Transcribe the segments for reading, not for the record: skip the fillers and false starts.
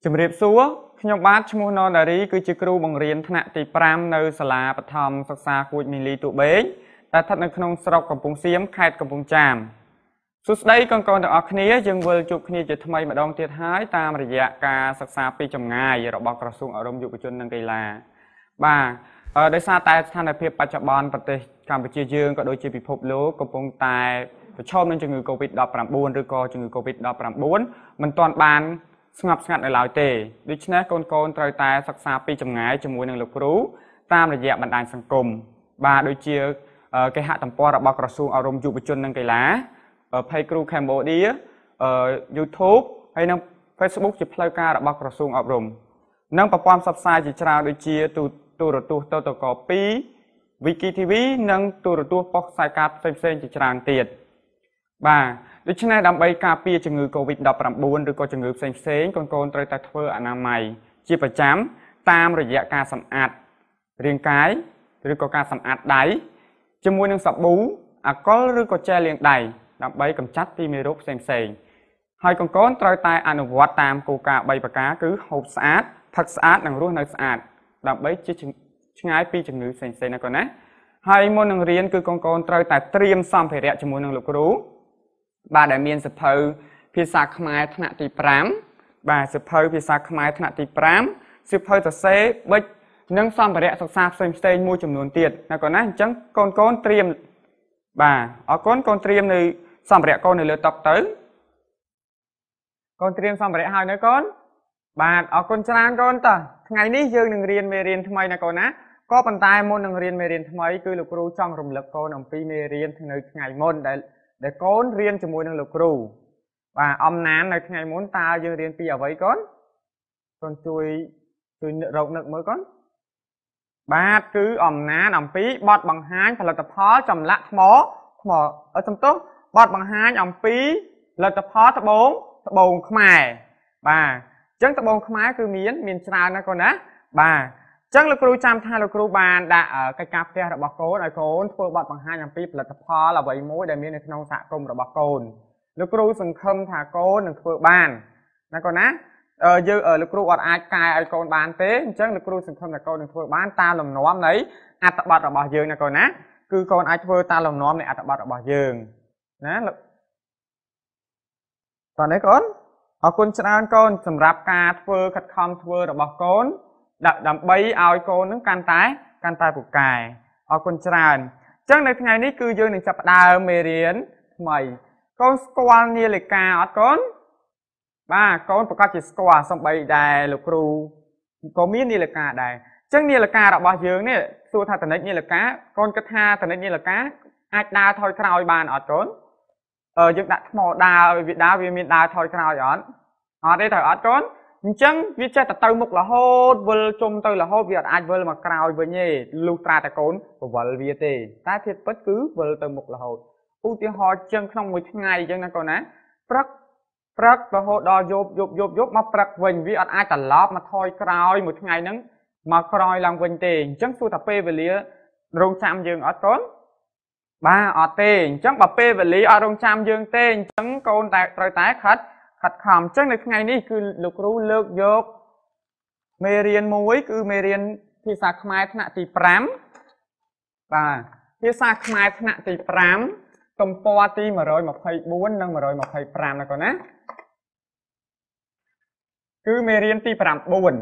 ជំរាបសួរខ្ញុំបាទឈ្មោះណនដារីគឺជាគ្រូបង្រៀនថ្នាក់ទី5នៅសាលាបឋមសិក្សាគួចមីលីទូបេងដែលស្ថិតនៅក្នុងស្រុកកំពង់សៀមខេត្តកំពង់ចាមសួស្តីកូនៗទាំងអស់គ្នាយើងវិលជួបគ្នាជាថ្មីម្ដងទៀតហើយតាមរយៈការសិក្សាពីចម្ងាយរបស់ក្រសួងអប់រំយុវជននិងកីឡាបាទដោយសារតែស្ថានភាពបច្ចុប្បន្នប្រទេសកម្ពុជាយើងក៏ដូចជាពិភពលោកកំពុងតែប្រឈមនឹងជំងឺ Covid-19 ឬក៏ជំងឺ Covid-19 មិនទាន់បានស្ងប់ស្ងាត់នៅឡើយទេដូច្នេះកូនត្រូវតែសិក្សាពីចម្ងាយជាមួយនឹងលោកគ្រូតាមរយៈបណ្ដាញសង្គមបាទដូចជាគេហទំព័ររបស់ក្រសួងអប់រំយុវជននិងកីឡា Page គ្រូ Cambodia YouTube ហើយនិង Facebook ជាផ្លូវការរបស់ក្រសួងអប់រំនិងប្រព័ន្ធផ្សព្វផ្សាយជាច្រើនដូចជាទូរទស្សន៍តតក2 Wiki TV និងទូរទស្សន៍ប៉ុស្តិ៍ខ្សែការផ្សេងៗជាច្រើនទៀតបាទដូច្នេះដើម្បីការពារជំងឺ Covid-19 ឬក៏ជំងឺផ្សេងៗកូនត្រូវតែធ្វើអនាម័យជាប្រចាំតាមរយៈការសម្អាតរាងកាយឬក៏ការសម្អាតដៃជាមួយនឹងសាប៊ូអាល់កុលឬក៏ជែលលាងដៃដើម្បីកម្ចាត់ពីមេរោគផ្សេងៗហើយកូនត្រូវតែអនុវត្តតាមគោលការណ៍3ប្រការគឺហូបស្អាតផឹកស្អាតនិងរស់នៅស្អាតដើម្បីជាឆ្ងាយពីជំងឺផ្សេងៗណាកូនណាហើយមុននឹងរៀនគឺកូនត្រូវតែត្រៀមសម្ភារៈជាមួយនឹងលោកគ្រូបាទដែលមានសៀវភៅភាសាខ្មែរថ្នាក់ទី5បាទសៀវភៅភាសាខ្មែរថ្នាក់ទី5សៀវភៅសរសេរប៊ិចនិងសម្ភារៈសិក្សាផ្សេងៗមួយចំនួនទៀតណាកូនណាអញ្ចឹងកូនត្រៀមបាទអរគុណកូនត្រៀមនៅសម្ភារៈកូននៅលើតុទៅកូនត្រៀមសម្ភារៈហើយនៅកូនបាទអរគុណច្រើនកូនតើថ្ងៃនេះយើងនឹងរៀនមេរៀនថ្មីណាកូនណាក៏ប៉ុន្តែមុននឹងរៀនមេរៀនថ្មីគឺលោកគ្រូចង់រំលឹកកូនអំពីមេរៀននៅថ្ងៃមុនដែលកូនរៀនជាមួយនឹងលោកគ្រូបាទអំណាននៅថ្ងៃមុនតើយើងរៀនពីអ្វីកូនជួយរកនឹកមើលកូនបាទគឺអំណានអំពីបទបង្ហាញផលិតផលចម្លាក់ថ្មសំទោសបទបង្ហាញអំពីផលិតផលត្បូងខ្មែរបាទអញ្ចឹងត្បូងខ្មែរគឺមានច្រើនណាកូនណាបាទអញ្ចឹងលោកគ្រូចាំថាលោកគ្រូបានដាក់កិច្ចការផ្ទះរបស់កូនឲ្យកូនធ្វើបទបង្ហាញអំពីផលិតផលអ្វីមួយដែលមាននៅក្នុងសហគមន៍របស់កូនលោកគ្រូសង្ឃឹមថាកូននឹងធ្វើបានណាកូនណាលោកគ្រូអត់អាចកែឲ្យកូនបានទេអញ្ចឹងលោកគ្រូសង្ឃឹមថាកូននឹងធ្វើបានតាមលំនាំនៃអត្ថបទរបស់យើងណាកូនណាគឺកូនអាចធ្វើតាមលំនាំនៃអត្ថបទរបស់យើងណាតោះនេះកូនអរគុណច្រើនកូនសម្រាប់ការធ្វើខិតខំធ្វើរបស់កូនដើម្បីឲ្យកូននឹងកាន់តែពូកែអរគុណច្រើនអញ្ចឹងនៅថ្ងៃនេះគឺយើងនឹងចាប់ផ្ដើមមេរៀនថ្មីកូនស្គាល់នាឡិកាអត់កូនបាទកូនប្រកាសជាស្គាល់សំបីដែរលោកគ្រូក៏មាននាឡិកាដែរអញ្ចឹងនាឡិការបស់យើងនេះសួរថាតនិចនាឡិកាកូនគិតថាតនិចនាឡិកាអាចដើរថយក្រោយបានអត់កូនយើងដាក់ថ្មដើរវាមានដើរថយក្រោយអត់ទេត្រូវអត់កូនអញ្ចឹងវាចេះតែទៅមុខរហូតវិលជុំទៅរហូតវាអត់អាចវិលមកក្រោយវិញទេលុះត្រាតែកូនបវលវាទេតែធៀបពិតគឺវិលទៅមុខរហូតឧទាហរណ៍ចឹងក្នុងមួយថ្ងៃអញ្ចឹងណាកូនណាព្រឹករហូតដល់យប់មកព្រឹកវិញវាអត់អាចត្រឡប់មកថយក្រោយមួយថ្ងៃហ្នឹងមកក្រោយឡើងវិញទេអញ្ចឹងសួរថាពេលវេលារងចាំយើងអត់កូនបាទអត់ទេអញ្ចឹងបើពេលវេលាអត់រងចាំយើងទេអញ្ចឹងកូនតែត្រូវតែខិតខំអញ្ចឹងនៅថ្ងៃនេះគឺលោកគ្រូលើកយកមេរៀនមួយគឺមេរៀនភាសាខ្មែរថ្នាក់ទី5បាទភាសាខ្មែរថ្នាក់ទី5ទំព័រទី124និង125ណាកូនណាគឺមេរៀនទី9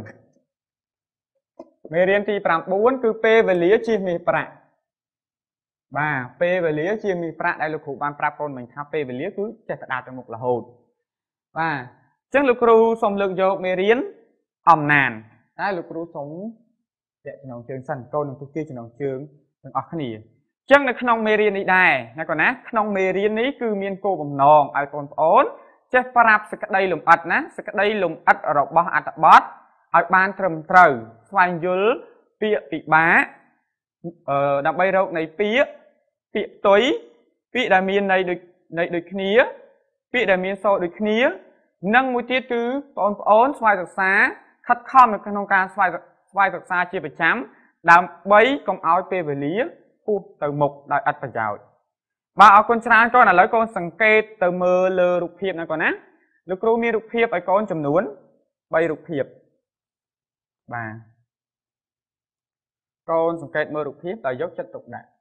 មេរៀនទី9គឺពេលវេលាជាមាសប្រាក់បាទពេលវេលាជាមាសប្រាក់ដែលលោកគ្រូបានប្រាប់កូនមិញថាពេលវេលាគឺចេះតែដើរទៅមុខរហូតបាទអញ្ចឹងលោកគ្រូសូមលើកយកមេរៀនអំណានតែលោកគ្រូសូមពាក់ចំណងជើងសិនកូននឹងទុកជាចំណងជើងទាំងអស់គ្នាអញ្ចឹងនៅក្នុងមេរៀននេះដែរណាកូនណាក្នុងមេរៀននេះគឺមានគោលបំណងឲ្យកូនប្អូនចេះប្រាប់សេចក្តីលម្អិតណាសេចក្តីលម្អិតរបស់អត្ថបទឲ្យបានត្រឹមត្រូវស្វែងយល់ពាក្យពិបាកដើម្បីរកនៃពាក្យផ្ទុយពាក្យដែលមានន័យដូចគ្នាពាក្យដែលមានសូរដូចគ្នានិងមួយទៀតគឺបងប្អូនស្វ័យសិក្សាខិតខំនៅក្នុងការស្វ័យសិក្សាជាប្រចាំដើម្បីកុំឲ្យពេលវេលាពុះទៅមុខដោយឥតប្រយោជន៍បាទអរគុណច្រើនកូនឥឡូវកូនសង្កេតទៅមើលលើរូបភាពណាកូនណាលោកគ្រូមានរូបភាពឲ្យកូនចំនួន 3 រូបភាពបាទកូនសង្កេតមើលរូបភាពដោយយកចិត្តទុកដាក់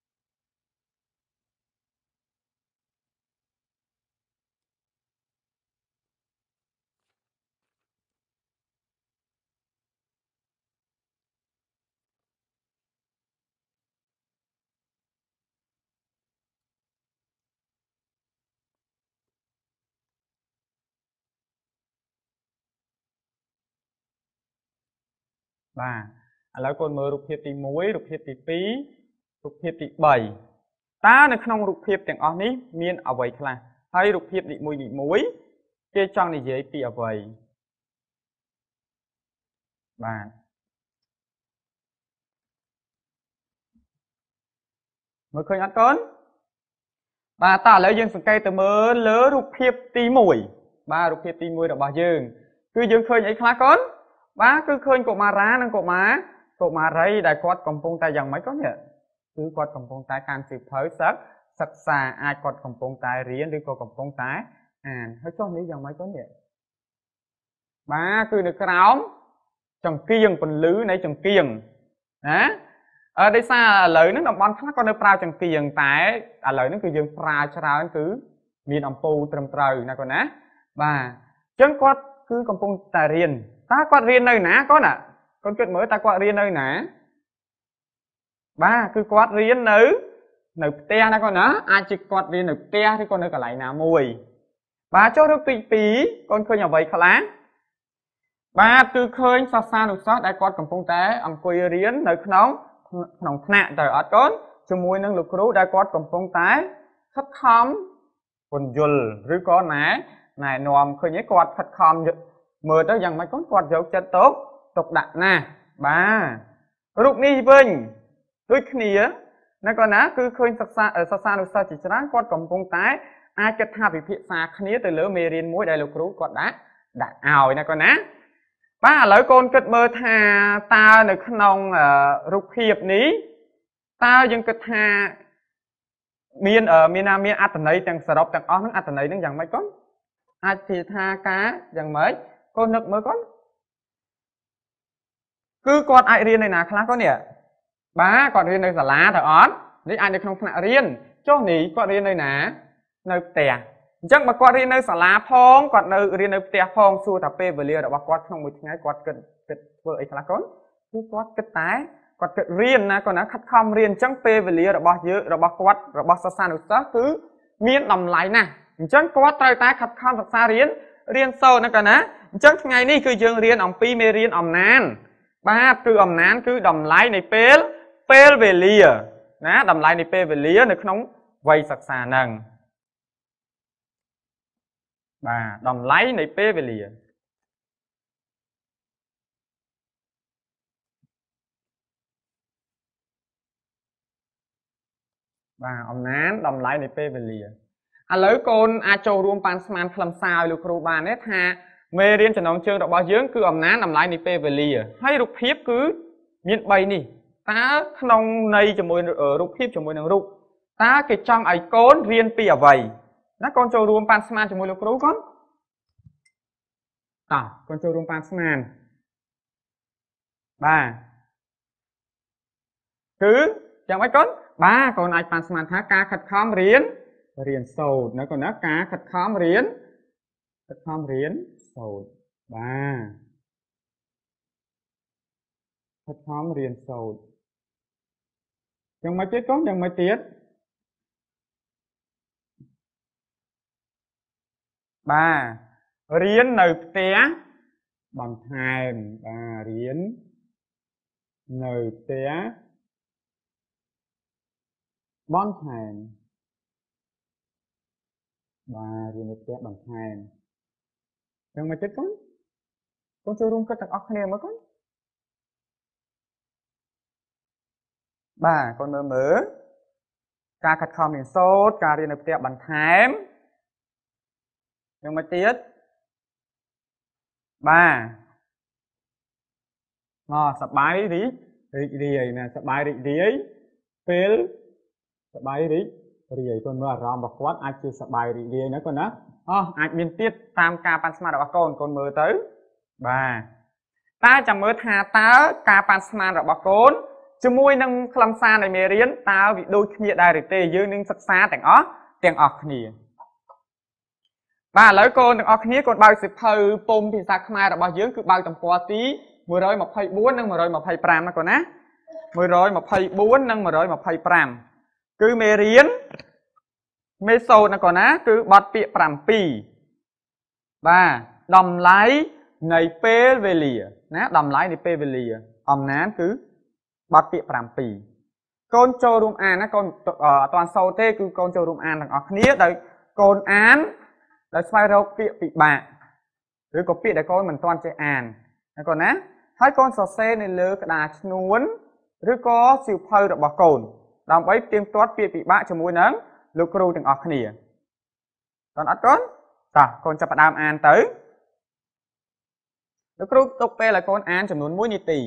បាទឥឡូវកូនមើលរូបភាពទី1រូបភាពទី2រូបភាពទី3តើនៅក្នុងរូបភាពទាំងអស់នេះមានអ្វីខ្លះហើយរូបភាពនីមួយគេចង់និយាយពីអ្វីបាទមើលឃើញអត់កូនបាទតើឥឡូវយើងសង្កេតទៅមើលលើរូបភាពទី1បាទរូបភាពទី1របស់យើងគឺយើងឃើញអីខ្លះកូនបាទគឺឃើញកុមារានិងកុមារីដែលគាត់កំពុងតែយ៉ាងម៉េចកូននេះគឺគាត់កំពុងតែកាន់សៀវភៅសិក្សាអាចគាត់កំពុងតែរៀនឬក៏កំពុងតែអានហើយចុះនេះយ៉ាងម៉េចកូននេះបាទគឺនៅក្រោមចង្គៀងពន្លឺនៃចង្គៀងណាដោយសារឥឡូវហ្នឹងតំបន់ខ្លះក៏នៅប្រើចង្គៀងតែឥឡូវហ្នឹងគឺយើងប្រើច្រើនគឺមានអំពូលត្រឹមត្រូវណាកូនណាបាទអញ្ចឹងគាត់គឺកំពុងតែរៀនតើគាត់រៀននៅណាកូនកូនគិតមើលតើគាត់រៀននៅណាបាទគឺគាត់រៀននៅផ្ទះណាកូនណាអាចជាគាត់រៀននៅផ្ទះឬក៏នៅកន្លែងណាមួយបាទចុះរូបទី2កូនឃើញអ្វីខ្លះបាទគឺឃើញសិស្សានុសិស្សដែលគាត់កំពុងតែអង្គុយរៀននៅក្នុងថ្នាក់ទៅអត់កូនជាមួយនឹងលោកគ្រូដែលគាត់កំពុងតែខិតខំពន្យល់ឬក៏ណែនាំឃើញគាត់ខិតខំមើលទៅយ៉ាងម៉េចគាត់យកចិត្តទុកដាក់ណាស់បាទរូបនេះវិញដូចគ្នាណាគាត់ណាគឺឃើញសិស្សានុសិស្សជាច្រើនគាត់កំពុងតែអាចគិតថាពិភាក្សាគ្នាទៅលើមេរៀនមួយដែលលោកគ្រូគាត់ដាក់ឲ្យណាគាត់ណាបាទឥឡូវកូនគិតមើលថាតើនៅក្នុងរូបភាពនេះតើយើងគិតថាមានអត្ថន័យទាំងសរុបទាំងអស់ហ្នឹងអត្ថន័យហ្នឹងយ៉ាងម៉េចកូនអាចនិយាយថាការយ៉ាងម៉េចកូននឹកមើលកូនគឺគាត់អាចរៀននៅណាខ្លះកូននេះបាទគាត់រៀននៅសាលាទៅអត់នេះអាចនៅក្នុងថ្នាក់រៀនចុះនេះគាត់រៀននៅណានៅផ្ទះអញ្ចឹងបើគាត់រៀននៅសាលាផងគាត់នៅរៀននៅផ្ទះផងសួរថាពេលវេលារបស់គាត់ក្នុងមួយថ្ងៃគាត់គិតធ្វើអីខ្លះកូនគឺគាត់គិតរៀនណាគាត់ណាខិតខំរៀនអញ្ចឹងពេលវេលារបស់យើងរបស់គាត់របស់សិស្សានុសិស្សគឺមានតម្លៃណាស់អញ្ចឹងគាត់ត្រូវតែខិតខំសិក្សារៀនសូត្រណាគាត់ណាអញ្ចឹងថ្ងៃនេះគឺយើងរៀនអំពីមេរៀនអំណានបាទគឺអំណានគឺតម្លៃនៃពេលវេលាណាតម្លៃនៃពេលវេលានៅក្នុងវ័យសិក្សាហ្នឹងបាទតម្លៃនៃពេលវេលាបាទអំណានតម្លៃនៃពេលវេលាឥឡូវកូនអាចចូលរួមប៉ាន់ស្មានខ្លឹមសារឲ្យលោកគ្រូបានទេថាមេរៀនចំណងជើងរបស់យើងគឺអំណានតម្លៃនៃពេលវេលាហើយរូបភាពគឺមាន3នេះតើក្នុងន័យជាមួយរូបភាពជាមួយនឹងរូបតើគេចង់ឲ្យកូនរៀនពីអ្វីណាកូនចូលរួមប៉ាន់ស្មានជាមួយលោកគ្រូកូនកូនចូលរួមប៉ាន់ស្មានបាទគឺយ៉ាងម៉េចកូនបាទកូនអាចប៉ាន់ស្មានថាការខិតខំរៀនសូត្រណាកូនណាការខិតខំរៀនសូត្របាទខិតខំរៀនសូត្រយ៉ាងម៉េចទៀតកូនយ៉ាងម៉េចទៀតបាទរៀននៅផ្ទះបន្ថែមបាទរៀននៅផ្ទះបន្ថែមបាទរៀននៅផ្ទះបន្ថែមយ៉ាងម៉េចទៀតកូនចូលរួមគិតទាំងអស់គ្នាមើលកូនបាទកូនមើលការខិតខំរៀនសូត្រការរៀននៅផ្ទះបន្ថែមយ៉ាងម៉េចទៀតបាទសប្បាយរីករាយណាសប្បាយរីករាយពេលសប្បាយរីករាយកូនមើលអារម្មណ៍របស់គាត់អាចជាសប្បាយរីករាយណាកូនណាអាចមានទៀតតាមការប៉ាន់ស្មានរបស់កូនមើលទៅ bà ta chẳng mơ thà ta ca pan sman rồi bà côn cho môi nâng khlam xa này mê riêng ta bị đôi kia đài rực tê dương nâng sắc xa tiếng ọc nìa bà lấy con tiếng ọc nìa con bao xịp thơ bông thì xa khmai rồi bà dương cứ bao tầm qua tí mùi rồi mà phây bốn nâng mùi rồi mà phây pram nó còn á mùi rồi mà phây bốn nâng mùi rồi mà phây pram cứ mê riêng mê sâu nó còn á cứ bọt bịa pram pi bà đầm lái ngày pê về lìa ná đầm lái này pê về lìa nán cứ bọt bịa pram pi con cho rùm an á con toàn sâu tê cứ con cho rùm an thằng ọc nía đây con án đây xoay rau bịa bị bạ rồi có bịa để con mình toàn chơi an còn á hai con sò xe này lơ cái đà nuốn rồi có siêu phơi được bảo cồn làm bấy tiêm toát bịa bị bạ cho mũi nắng lúc ru thằng ọc nía còn ắt con cho bạn đam an tới lúc ru tục pe là con an cho nuốn mũi nhị tì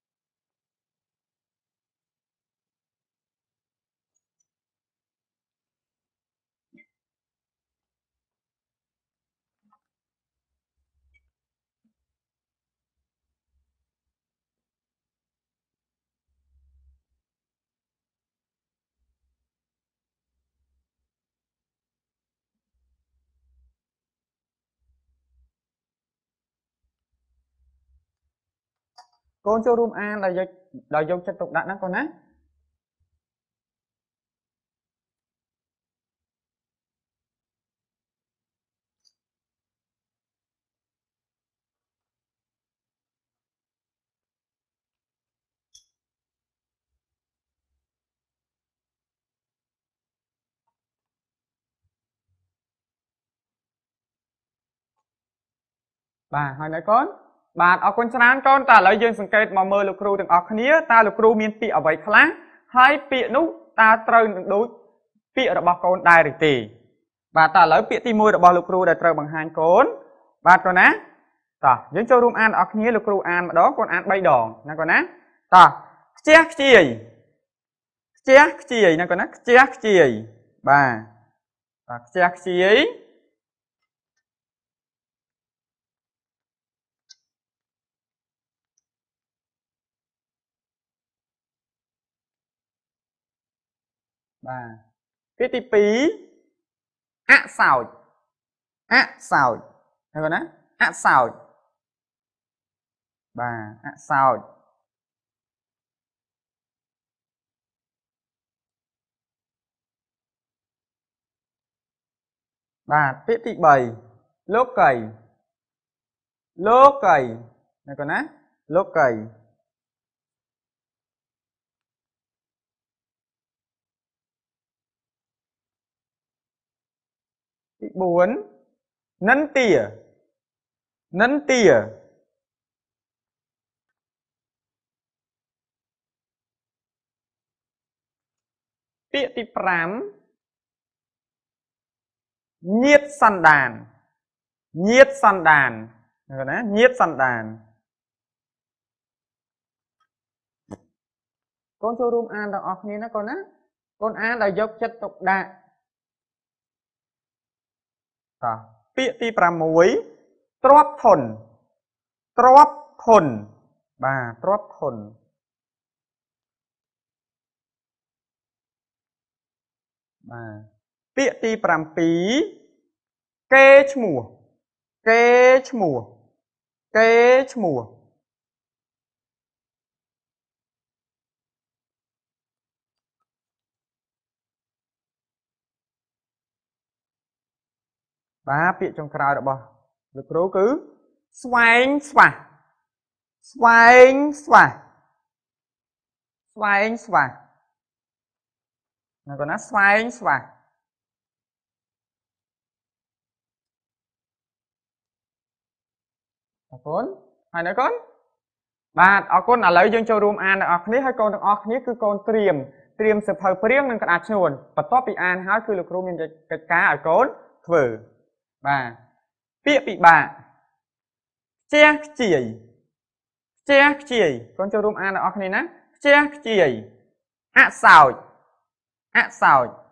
con cho room an là dùng chất tục đạn đó con á bà hỏi nói con bà ở con chán con ta lấy dương sừng cây mà mơ lục ru từng ở khía ta lục ru miên pị ở vậy khá hai pị nút ta trâu đối pị ở bao con đài được tì bà ta lấy pị ti môi ở bao lục ru để trâu bằng hai con bà con á ta những cho room an ở khía lục ru an mà đó con an bay đòn nè con á ta check chi nè con á check chi bà check chi bà cái tí pí ạ xào thấy còn á ạ xào bà ạ xào bà tí tí bầy lốp cầy này còn á lốp cầy tí bốn nấn tỉa tỉa tí pram nhiệt săn đàn rồi đó nhiệt săn đàn con cho room an đang off nó con á con an là dốc chất tục đạn tỉa tí pram muối tróp thồn bà tróp thồn bà tỉa tí pram pí kê chmùa bà tỉa trong crowd đó bà lực rô cứ xoay nó còn nó xoay con hay nói con bà ở con là lấy dương cho room an ở khné hay con ở khné cứ con triềm sập hơi priêng nên con ác chuồn và top bị an hái cứ lực room mình cái cá ở con thử bà bịa bị bà che chỉ con cho room an ở khné ná che chỉ ạ xào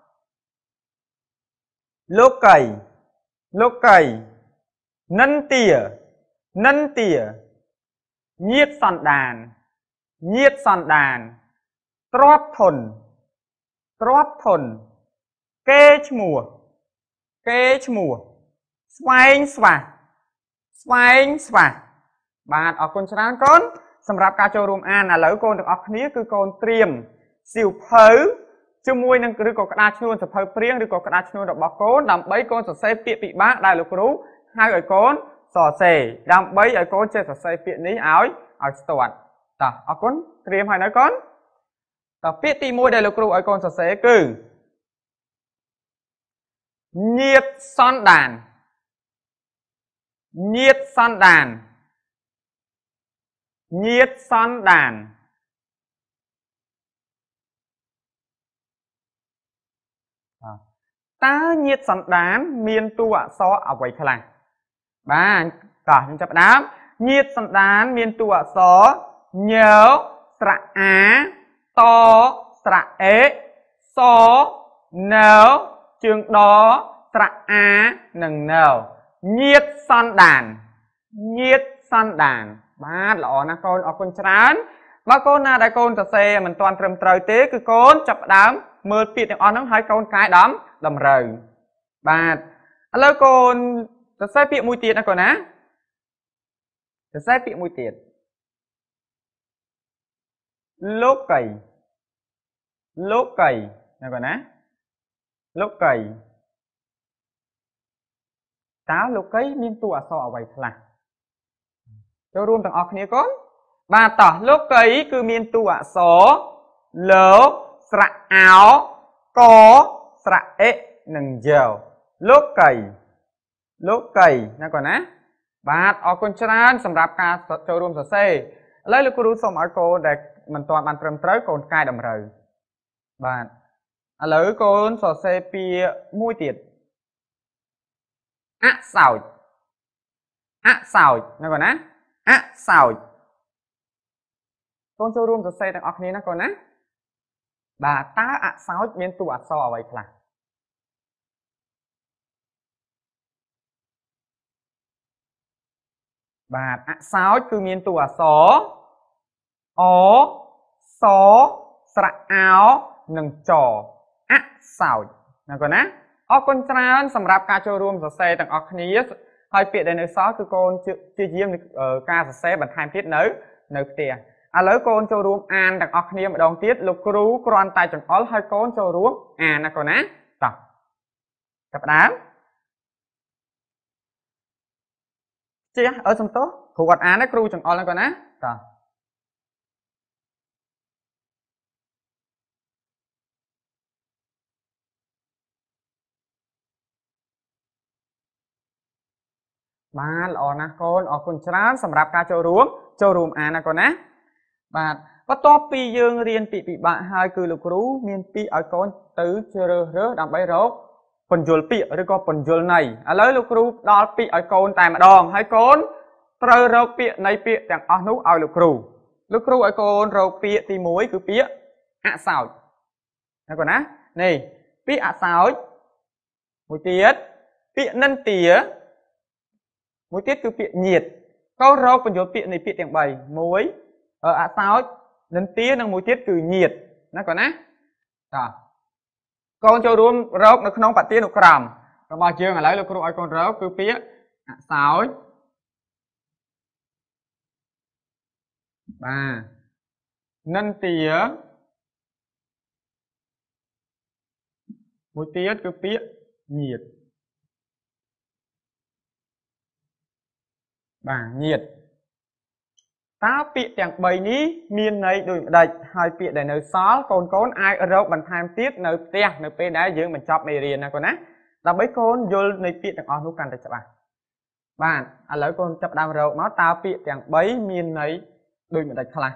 lốp cầy nấn nân tỉa nhiệt sòn đàn tróp thồn kê chmùa xoay xva bạn ở con chán conสำหรับการโจรวมอ่านนะแล้วคนต้องออกนี้คือคนเตรียมสิวเผยช่วยนั่งหรือกระดาษชนวนจะเผยเปรี้ยงหรือกระดาษชนวนดอกบอกโกนดำใบโกนจะใส่เปียปีบ้าได้หรือรู้ให้ไอ้โกนสอดเสดำใบไอ้โกนจะใส่เปียนี้เอาสตวดต่อเอาโกนเตรียมให้นะโกนต่อเปียตีมวยได้หรือรู้ไอ้โกนจะใส่คือเงียบซ่อนด่านnhiệt son đàn ta nhiệt son đàn miền tua so ở vậy khlang ba cả chúng chấp đám nhiệt son đàn miền tua so nhớ sra á to sra ế so nấu trường đó sra á nâng nấu nhiệt son đàn ba lọ na con ở con chán ba con na đại con tờ xe mình toàn trầm trời tế cứ con chập đám mưa tiệt on nó hai con cái đám đầm rời ba lỡ con tờ xe tiệt mùi tiệt na con á tờ xe tiệt mùi tiệt lốp cày na con á lốp cày táo lục cây miên tụ sọ ở vậy là cho rùm tầng ọc này con và tỏ lục cây cứ miên tụ sọ lốp sạ áo có sạ ế nâng dầu lục cây nè con á và ở con chân sầm rạp ca cho rùm sọ xe lấy lục rú xong ở cô để mình toàn bàn trầm tới con cai đầm rời và lấy con sọ xe pia mùi tiệt ạ xào nè con á ạ xào con cho room xây đang ọc này nè con á bà ta ạ xào miền tụ ạ so vậy là bà ạ xào cứ miền tụ ạ xó sạ áo nâng trò ạ xào nè con á ở con tránสำหรับการโชว์รวมสเซต่างออกนี้ให้เปลี่ยนในซอสคือคนชื่อเยี่ยมการสเซบันทายพิษเนื้อเตี้ยแล้วคนโชว์รวมอ่านต่างออกนี้มาดองติดลูกรู้กรอนตายจังอ้อให้คนโชว์รวมอ่านนะก่อนนะต่อกับน้ำเจี๊ยสมโต๊ะขวดอ่านนะครูจังอ้อแล้วก่อนนะต่อบ้านออกนะคนออกคนช้าสำหรับการโจรวมอ่านนะคนนะบ้านก็ต่อปียืงเรียนปีบะให้คือลูกรู้มีนปีเอาคนตื้อเชื่อเรื่องดำใบรกปนจุลปีหรือก็ปนจุลในแล้วลูกรู้ดอลปีเอาคนแต่มาดองให้คนเตอรกปีในปีอย่างอ้อนุเอาลูกรู้เอาคนรกปีตีมุ้ยคือปีอะสาวนะคนนะนี่ปีอะสาวมุ้ยเตี้ยปีนั่นเตี้ยมุ้ยtiếtคือเปียnhiệt câu rau còn dấu ปีnày ปีtiếng bảy muối ở ạ sao nên tía năng muối tiếtคือnhiệt nó còn á con cho luôn rau nó không phải tiết nó cầm rồi bao nhiêu ngày lấy được con rau cứ ปีạ sao ba nên tía muối tiết cứ ปีnhiệt bà nhiệt ta pi tiếng bảy ní miền này đôi đầy hai pi để nơi xó con ai ở đâu bằng tham tiết nơi tia nơi pe đá dương mình chọc này riêng nè con á là mấy con vô nơi pi tiếng on lúc cần để chập bạn lấy con chập đam râu nó tao pi tiếng bảy miền này đôi mình đầy khla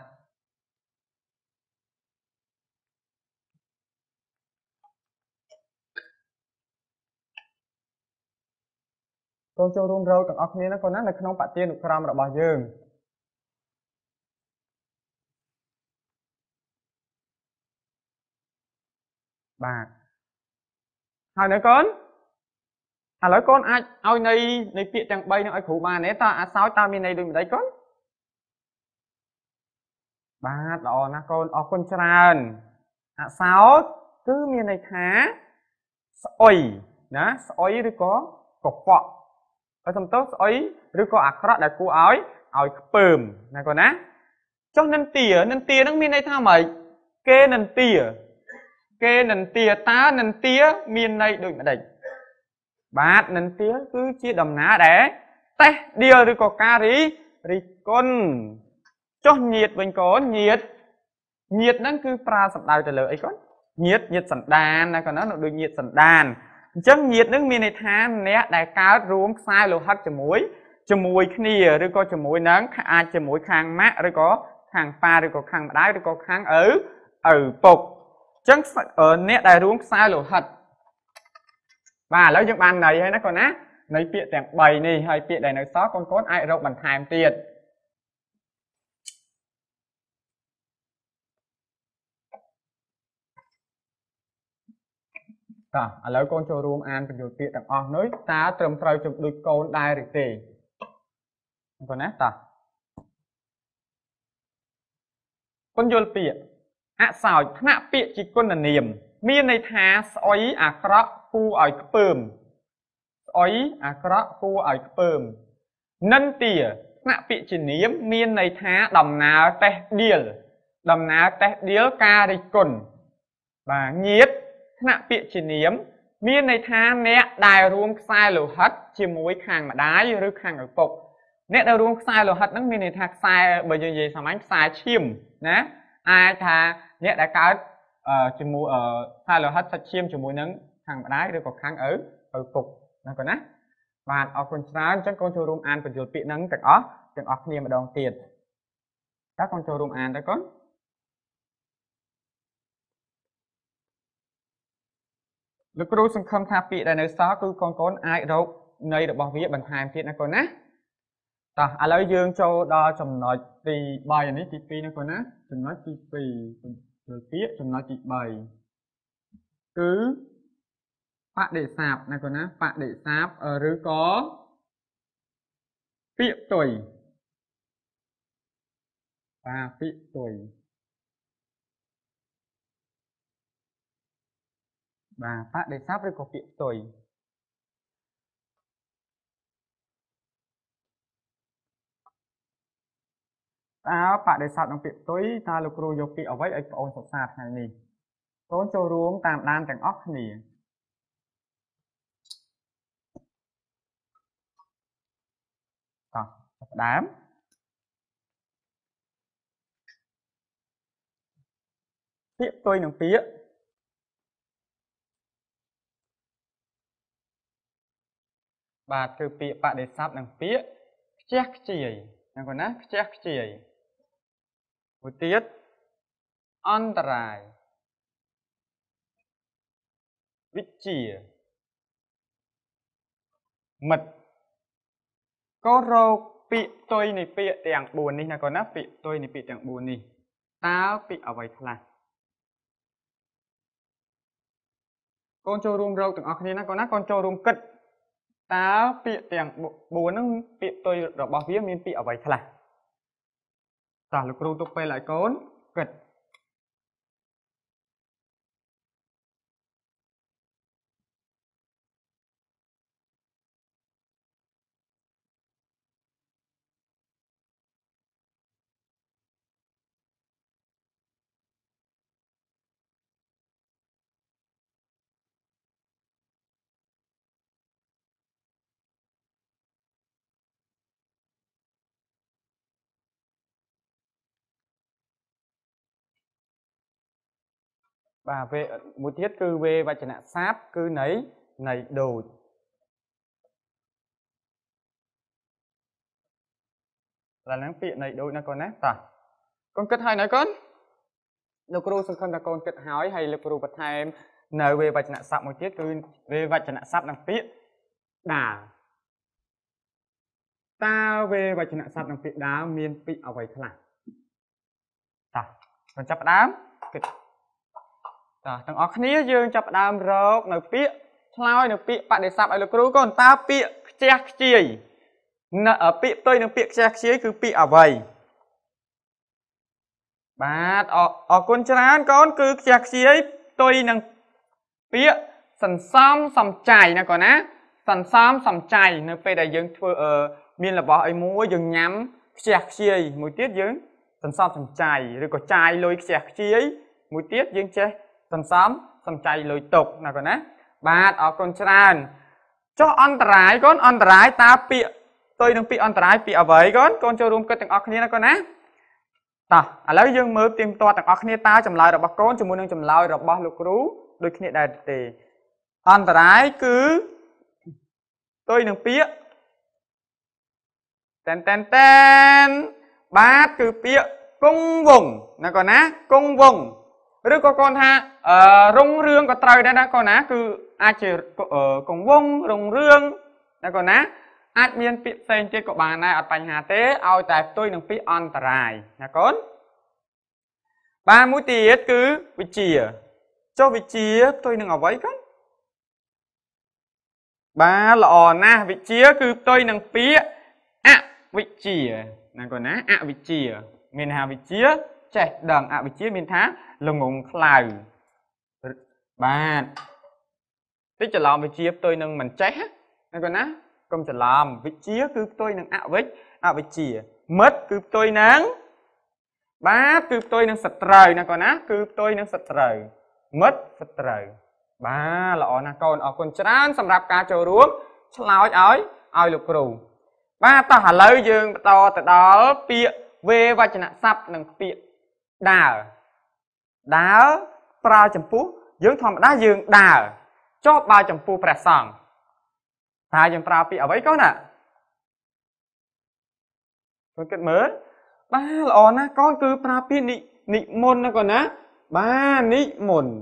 con cho rôm râu tiếng ọc này nó con á là không phải tiên được ram là bao dương bà hai nữa con ឥឡូវកូនអាចឲ្យនៃពាក្យទាំង3នឹងឲ្យគ្រូបានទេតើអាសោចតើមានន័យដូចម្ដេចកូនបាទល្អណាស់កូនអរគុណច្រើនអាសោចគឺមានន័យថាស្អុយណាស្អុយឬក៏កខ្វក់ហើយសំទោសស្អុយឬក៏អាក្រក់ដែលគួរឲ្យខ្ពើមណាកូនណាចុះនិន្ទានឹងមានន័យថាម៉េចគេនិន្ទាតើនិន្ទាមានន័យដូចម្ដេចបាទនិន្ទាគឺជាដំណើរដែលតេះដៀលឬក៏ការរីគុណចុះញាតវិញកូនញាតហ្នឹងគឺប្រើសំដៅទៅលើអីកូនញាតសន្តានណាកូនណាដូចញាតសន្តានអញ្ចឹងញាតហ្នឹងមានន័យថាអ្នកដែលកើតរួមខ្សែលោហិតជាមួយគ្នាឬក៏ជាមួយនឹងអាចជាមួយខាងម៉ាក់ឬក៏ខាងប៉ាឬក៏ខាងម្ដាយឬក៏ខាងឪពុកអញ្ចឹងអ្នកដែលរួមខ្សែលោហិតបាទឥឡូវយើងបានន័យហើយណាកូនណាន័យពាក្យទាំង3នេះហើយពាក្យដែលនៅសល់កូនអាចរកបន្ថែមទៀតតោះឥឡូវកូនចូលរួមអានបញ្យលពាក្យទាំងអស់នោះតើត្រឹមត្រូវជុំដូចកូនដែរឬទេកូនណាតោះបញ្យលពាក្យអសោចថ្នាក់ពាក្យជាគុណនាមមានន័យថាស្អុយអាក្រក់គួរឲ្យខ្ពើមស្អុយអាក្រក់គួរឲ្យខ្ពើមនិន្ទាថ្នាក់ពាក្យជានាមមានន័យថាដំណើរតេះដៀលការរិះគន់បាទញាតថ្នាក់ពាក្យជានាមមានន័យថាអ្នកដែលរួមខ្សែលោហិតជាមួយខាងម្ដាយឬខាងឪពុកអ្នកដែលរួមខ្សែលោហិតហ្នឹងមានន័យថាខ្សែបើយើងនិយាយសាមញ្ញខ្សែឈាមណាអាចថាអ្នកដែលកើតជាមួយខ្សែលោហិតសាច់ឈាមជាមួយនឹងខាងម្ដាយឬក៏ខាងឪពុកណាកូនណាបាទអរគុណច្រើនអញ្ចឹងកូនចូលរួមអានបញ្យលពាក្យហ្នឹងទាំងអស់គ្នាម្ដងទៀតតើកូនចូលរួមអានទៅកូនលោកគ្រូសង្ឃឹមថាពាក្យដែលនៅសល់គឺកូនអាចរកន័យរបស់វាបន្ថែមទៀតណាកូនណាតោះឥឡូវយើងចូលដល់ចំណុចទី3នេះទី2ណាកូនណាចំណុចទី2ចូលពាក្យចំណុចទី3គឺបដិសាបណាកូនណាបដិសាបឬក៏ពាក្យផ្ទុយបាទពាក្យផ្ទុយបាទបដិសាបឬក៏ពាក្យផ្ទុយតើបដិសាបនិងពាក្យផ្ទុយតើលោកគ្រូយកពាក្យអ្វីឲ្យបងអូនសិក្សាថ្ងៃនេះកូនចូលរួមតាមដានទាំងអស់គ្នាតោះចាប់ផ្ដើមពាក្យផ្ទុយនិងពាក្យបាទគឺពាក្យបដិសាបនិងពាក្យខ្ជះខ្ជាយណាកូនណាខ្ជះខ្ជាយមួយទៀតអន្តរាយវិជ្ជាមិត្តក៏រកពាក្យផ្ទុយនៃពាក្យទាំង4នេះណាកូនណាពាក្យផ្ទុយនៃពាក្យទាំង4នេះតើពាក្យអ្វីខ្លះកូនចូលរួមរកទាំងអស់គ្នាណាកូនណាកូនចូលរួមគិតតើពាក្យទាំង4ហ្នឹងពាក្យផ្ទុយរបស់វាមានពាក្យអ្វីខ្លះតោះលោកគ្រូទុកពេលឲ្យកូនគិតបាទវេមួយទៀតគឺវេវចនៈសាបគឺន័យដូចឡើយហ្នឹងពាក្យន័យដូចណាកូនណាតោះកូនគិតហើយណាកូនលោកគ្រូសង្ឃឹមថាកូនគិតហើយលោកគ្រូបន្ថែមនៅវេវចនៈស័ព្ទមួយទៀតគឺវេវចនៈស័ព្ទនិងពាក្យដាលតើវេវចនៈស័ព្ទនិងពាក្យដាលមានពាក្យអ្វីខ្លះតោះកូនចាប់ផ្ដើមគិតតោះទាំងអស់គ្នាយើងចាប់ផ្ដើមរកនៅពាក្យឆ្លើយនៅពាក្យបដិស័ព្ទឲ្យលោកគ្រូកូនតើពាក្យខ្ជះខ្ជាយពាក្យផ្ទុយនឹងពាក្យខ្ជះខ្ជាយគឺពាក្យអ្វីបាទអរគុណច្រើនកូនគឺខ្ជះខ្ជាយផ្ទុយនឹងពាក្យសន្សំសំចៃណាកូនណាសន្សំសំចៃនៅពេលដែលយើងធ្វើមានរបស់អីមួយយើងញ៉ាំខ្ជះខ្ជាយមួយទៀតយើងសន្សំសំចៃឬក៏ចាយលុយខ្ជះខ្ជាយមួយទៀតយើងចេះសន្សំសំចៃលុយទុកណាកូនណាបាទអរគុណច្រើនចុះអន្តរាយកូនអន្តរាយតើពាក្យផ្ទុយនឹងពាក្យអន្តរាយពាក្យអ្វីកូនចូលរួមគិតទាំងអស់គ្នាណាកូនណាតោះឥឡូវយើងមើលទៀងទាត់ទាំងអស់គ្នាតើចម្លើយរបស់កូនជាមួយនឹងចម្លើយរបស់លោកគ្រូដូចគ្នាដែរទេអន្តរាយគឺផ្ទុយនឹងពាក្យតែនបាទគឺពាក្យគង់វង្សណាកូនណាគង់វង្សឬក៏កូនថារុងរឿងក៏ត្រូវដែរណាកូនណាគឺអាចជាគង់វង្សរុងរឿងណាកូនណាអាចមានពាក្យផ្សេងទៀតក៏បានដែរអត់បញ្ហាទេឲ្យតែផ្ទុយនឹងពាក្យអន្តរាយណាកូនបាទមួយទៀតគឺវិជ្ជាចុះវិជ្ជាផ្ទុយនឹងអ្វីកូនបាទល្អណាស់វិជ្ជាគឺផ្ទុយនឹងពាក្យអវិជ្ជាណាកូនណាអវិជ្ជាមានថាវិជ្ជាចេះដឹងអវិជ្ជាមានថាល្ងងខ្លៅបាទតិចច្រឡំវិជ្ជាផ្ទុយនឹងមិនចេះណាកូនណាកុំច្រឡំវិជ្ជាគឺផ្ទុយនឹងអវិជ្ជាមិត្តគឺផ្ទុយនឹងបាទគឺផ្ទុយនឹងសត្រូវណាកូនណាគឺផ្ទុយនឹងសត្រូវមិត្តសត្រូវបាទល្អណាស់កូនអរគុណច្រើនសម្រាប់ការចូលរួមឆ្លើយឲ្យលោកគ្រូបាទតោះឥឡូវយើងបន្តទៅដល់ពាក្យវេវចនស័ព្ទនិងពាក្យដើរប្រើចំពោះយើងធម្មតាយើងដើរចុះបើចំពោះព្រះសង្ឃតើយើងប្រើពាក្យអ្វីកូនណាកូនគិតមើលបាទល្អណាស់កូនគឺប្រើពាក្យនិមន្តណាកូនណាបាទនិមន្ត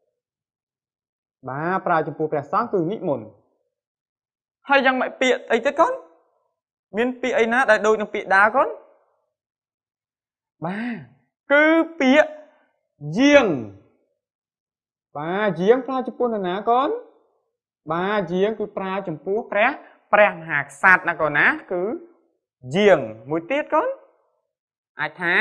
បាទប្រើចំពោះព្រះសង្ឃគឺនិមន្តហើយយ៉ាងម៉េចពាក្យអីទៀតកូនមានពាក្យអីណាដែលដូចនឹងពាក្យដើរកូនបាទគឺពាក្យយាងបាទយាងប្រើចំពោះនរណាកូនបាទយាងគឺប្រើចំពោះព្រះមហាក្សត្រណាកូនណាគឺយាងមួយទៀតកូនអាចថា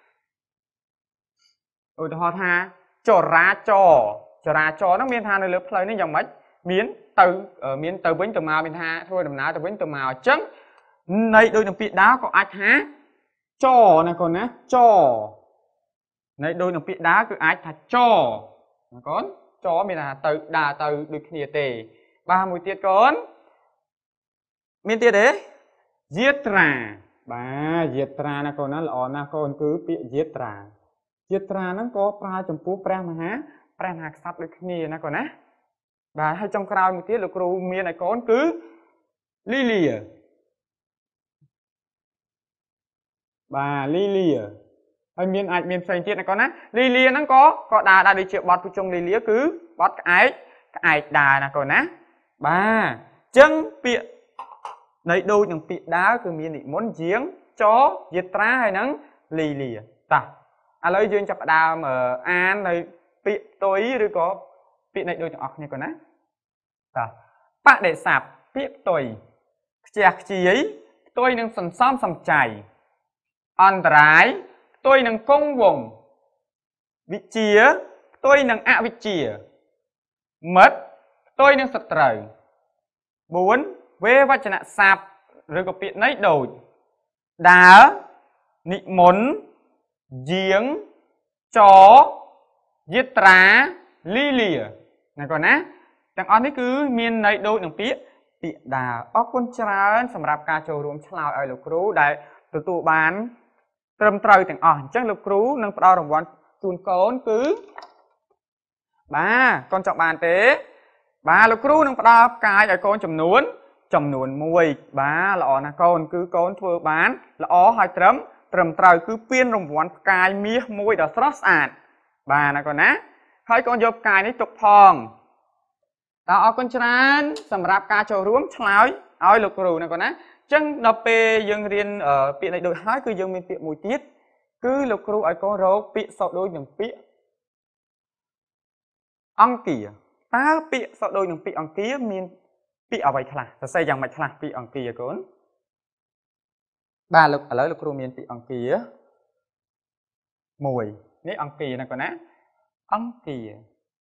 ឧទាហរណ៍ថាចរាចរហ្នឹងមានថានៅលើផ្លូវនេះយ៉ាងម៉េចមានទៅវិញទៅមកមានថាធ្វើដំណើរទៅវិញទៅមកអញ្ចឹងន័យដូចនឹងពាក្យដើរក៏អាចថាចណាកូនណាចន័យដូចនឹងពាក្យដើរគឺអាចថាចណាកូនចមានថាទៅដើរទៅដូចគ្នាទេបាទមួយទៀតកូនមានទៀតទេយាត្រាបាទយាត្រាណាកូនណាល្អណាស់កូនគឺពាក្យយាត្រាហ្នឹងក៏ប្រើចំពោះព្រះមហាក្សត្រដូចគ្នាណាកូនណាបាទហើយចុងក្រោយមួយទៀតលោកគ្រូមានឲ្យកូនគឺលីលាបាទលីលាហើយអាចមានផ្សេងទៀតណាកូនណាលីលាហ្នឹងក៏ដើរដូចជាបទពុជង្គលីលាគឺបទក្អែកដើរណាកូនណាបាទអញ្ចឹងពាក្យនៃដូចនឹងពាក្យដើរគឺមាននិមន្តយាងចយាត្រាហើយនឹងលីលាតោះឥឡូវយើងចាប់ផ្ដើមអាននៅពាក្យផ្ទុយឬក៏ពាក្យនៃដូចទាំងអស់គ្នាកូនណាតោះបដិស័ព្ទពាក្យផ្ទុយខ្ជះខ្ជាយផ្ទុយនឹងសន្សំសំចៃអន្តរាយផ្ទុយនឹងគង់វង្សវិជ្ជាផ្ទុយនឹងអវិជ្ជាមិត្តផ្ទុយនឹងសត្រូវ4វេវចនស័ព្ទឬក៏ពាក្យន័យដូចដើរនិមន្តយាងចយាត្រាលីលាណាកូនណាទាំងអស់នេះគឺមានន័យដូចនឹងពាក្យដើរអរគុណច្រើនសម្រាប់ការចូលរួមឆ្លើយឲ្យលោកគ្រូដែលទទួលបានត្រឹមត្រូវទាំងអស់អញ្ចឹងលោកគ្រូនឹងផ្ដល់រង្វាន់ជូនកូនគឺបាទកូនចង់បានទេបាទលោកគ្រូនឹងផ្ដល់ផ្កាយឲ្យកូនចំនួន1បាទល្អណាស់កូនគឺកូនធ្វើបានល្អហើយត្រឹមត្រូវគឺពានរង្វាន់ផ្កាយមាសមួយដ៏ស្រស់ស្អាតបាទណាកូនណាហើយកូនយកផ្កាយនេះទុកផងតើអរគុណច្រើនសម្រាប់ការចូលរួមឆ្លើយឲ្យលោកគ្រូណាកូនណាអញ្ចឹងដល់ពេលយើងរៀនពាក្យនេះដូចហើយគឺយើងមានពាក្យមួយទៀតគឺលោកគ្រូឲ្យកូនរកពាក្យសូត្រដូចនឹងពាក្យអង្គា ta bị sợ đôiនឹងពាក្យអង្គាមានពាក្យអ្វីខ្លះសរសេរយ៉ាងម៉េចខ្លះពាក្យអង្គាកូនបាទលោកឥឡូវលោកគ្រូមានពាក្យអង្គាមួយនេះអង្គាណាកូនណាអង្គា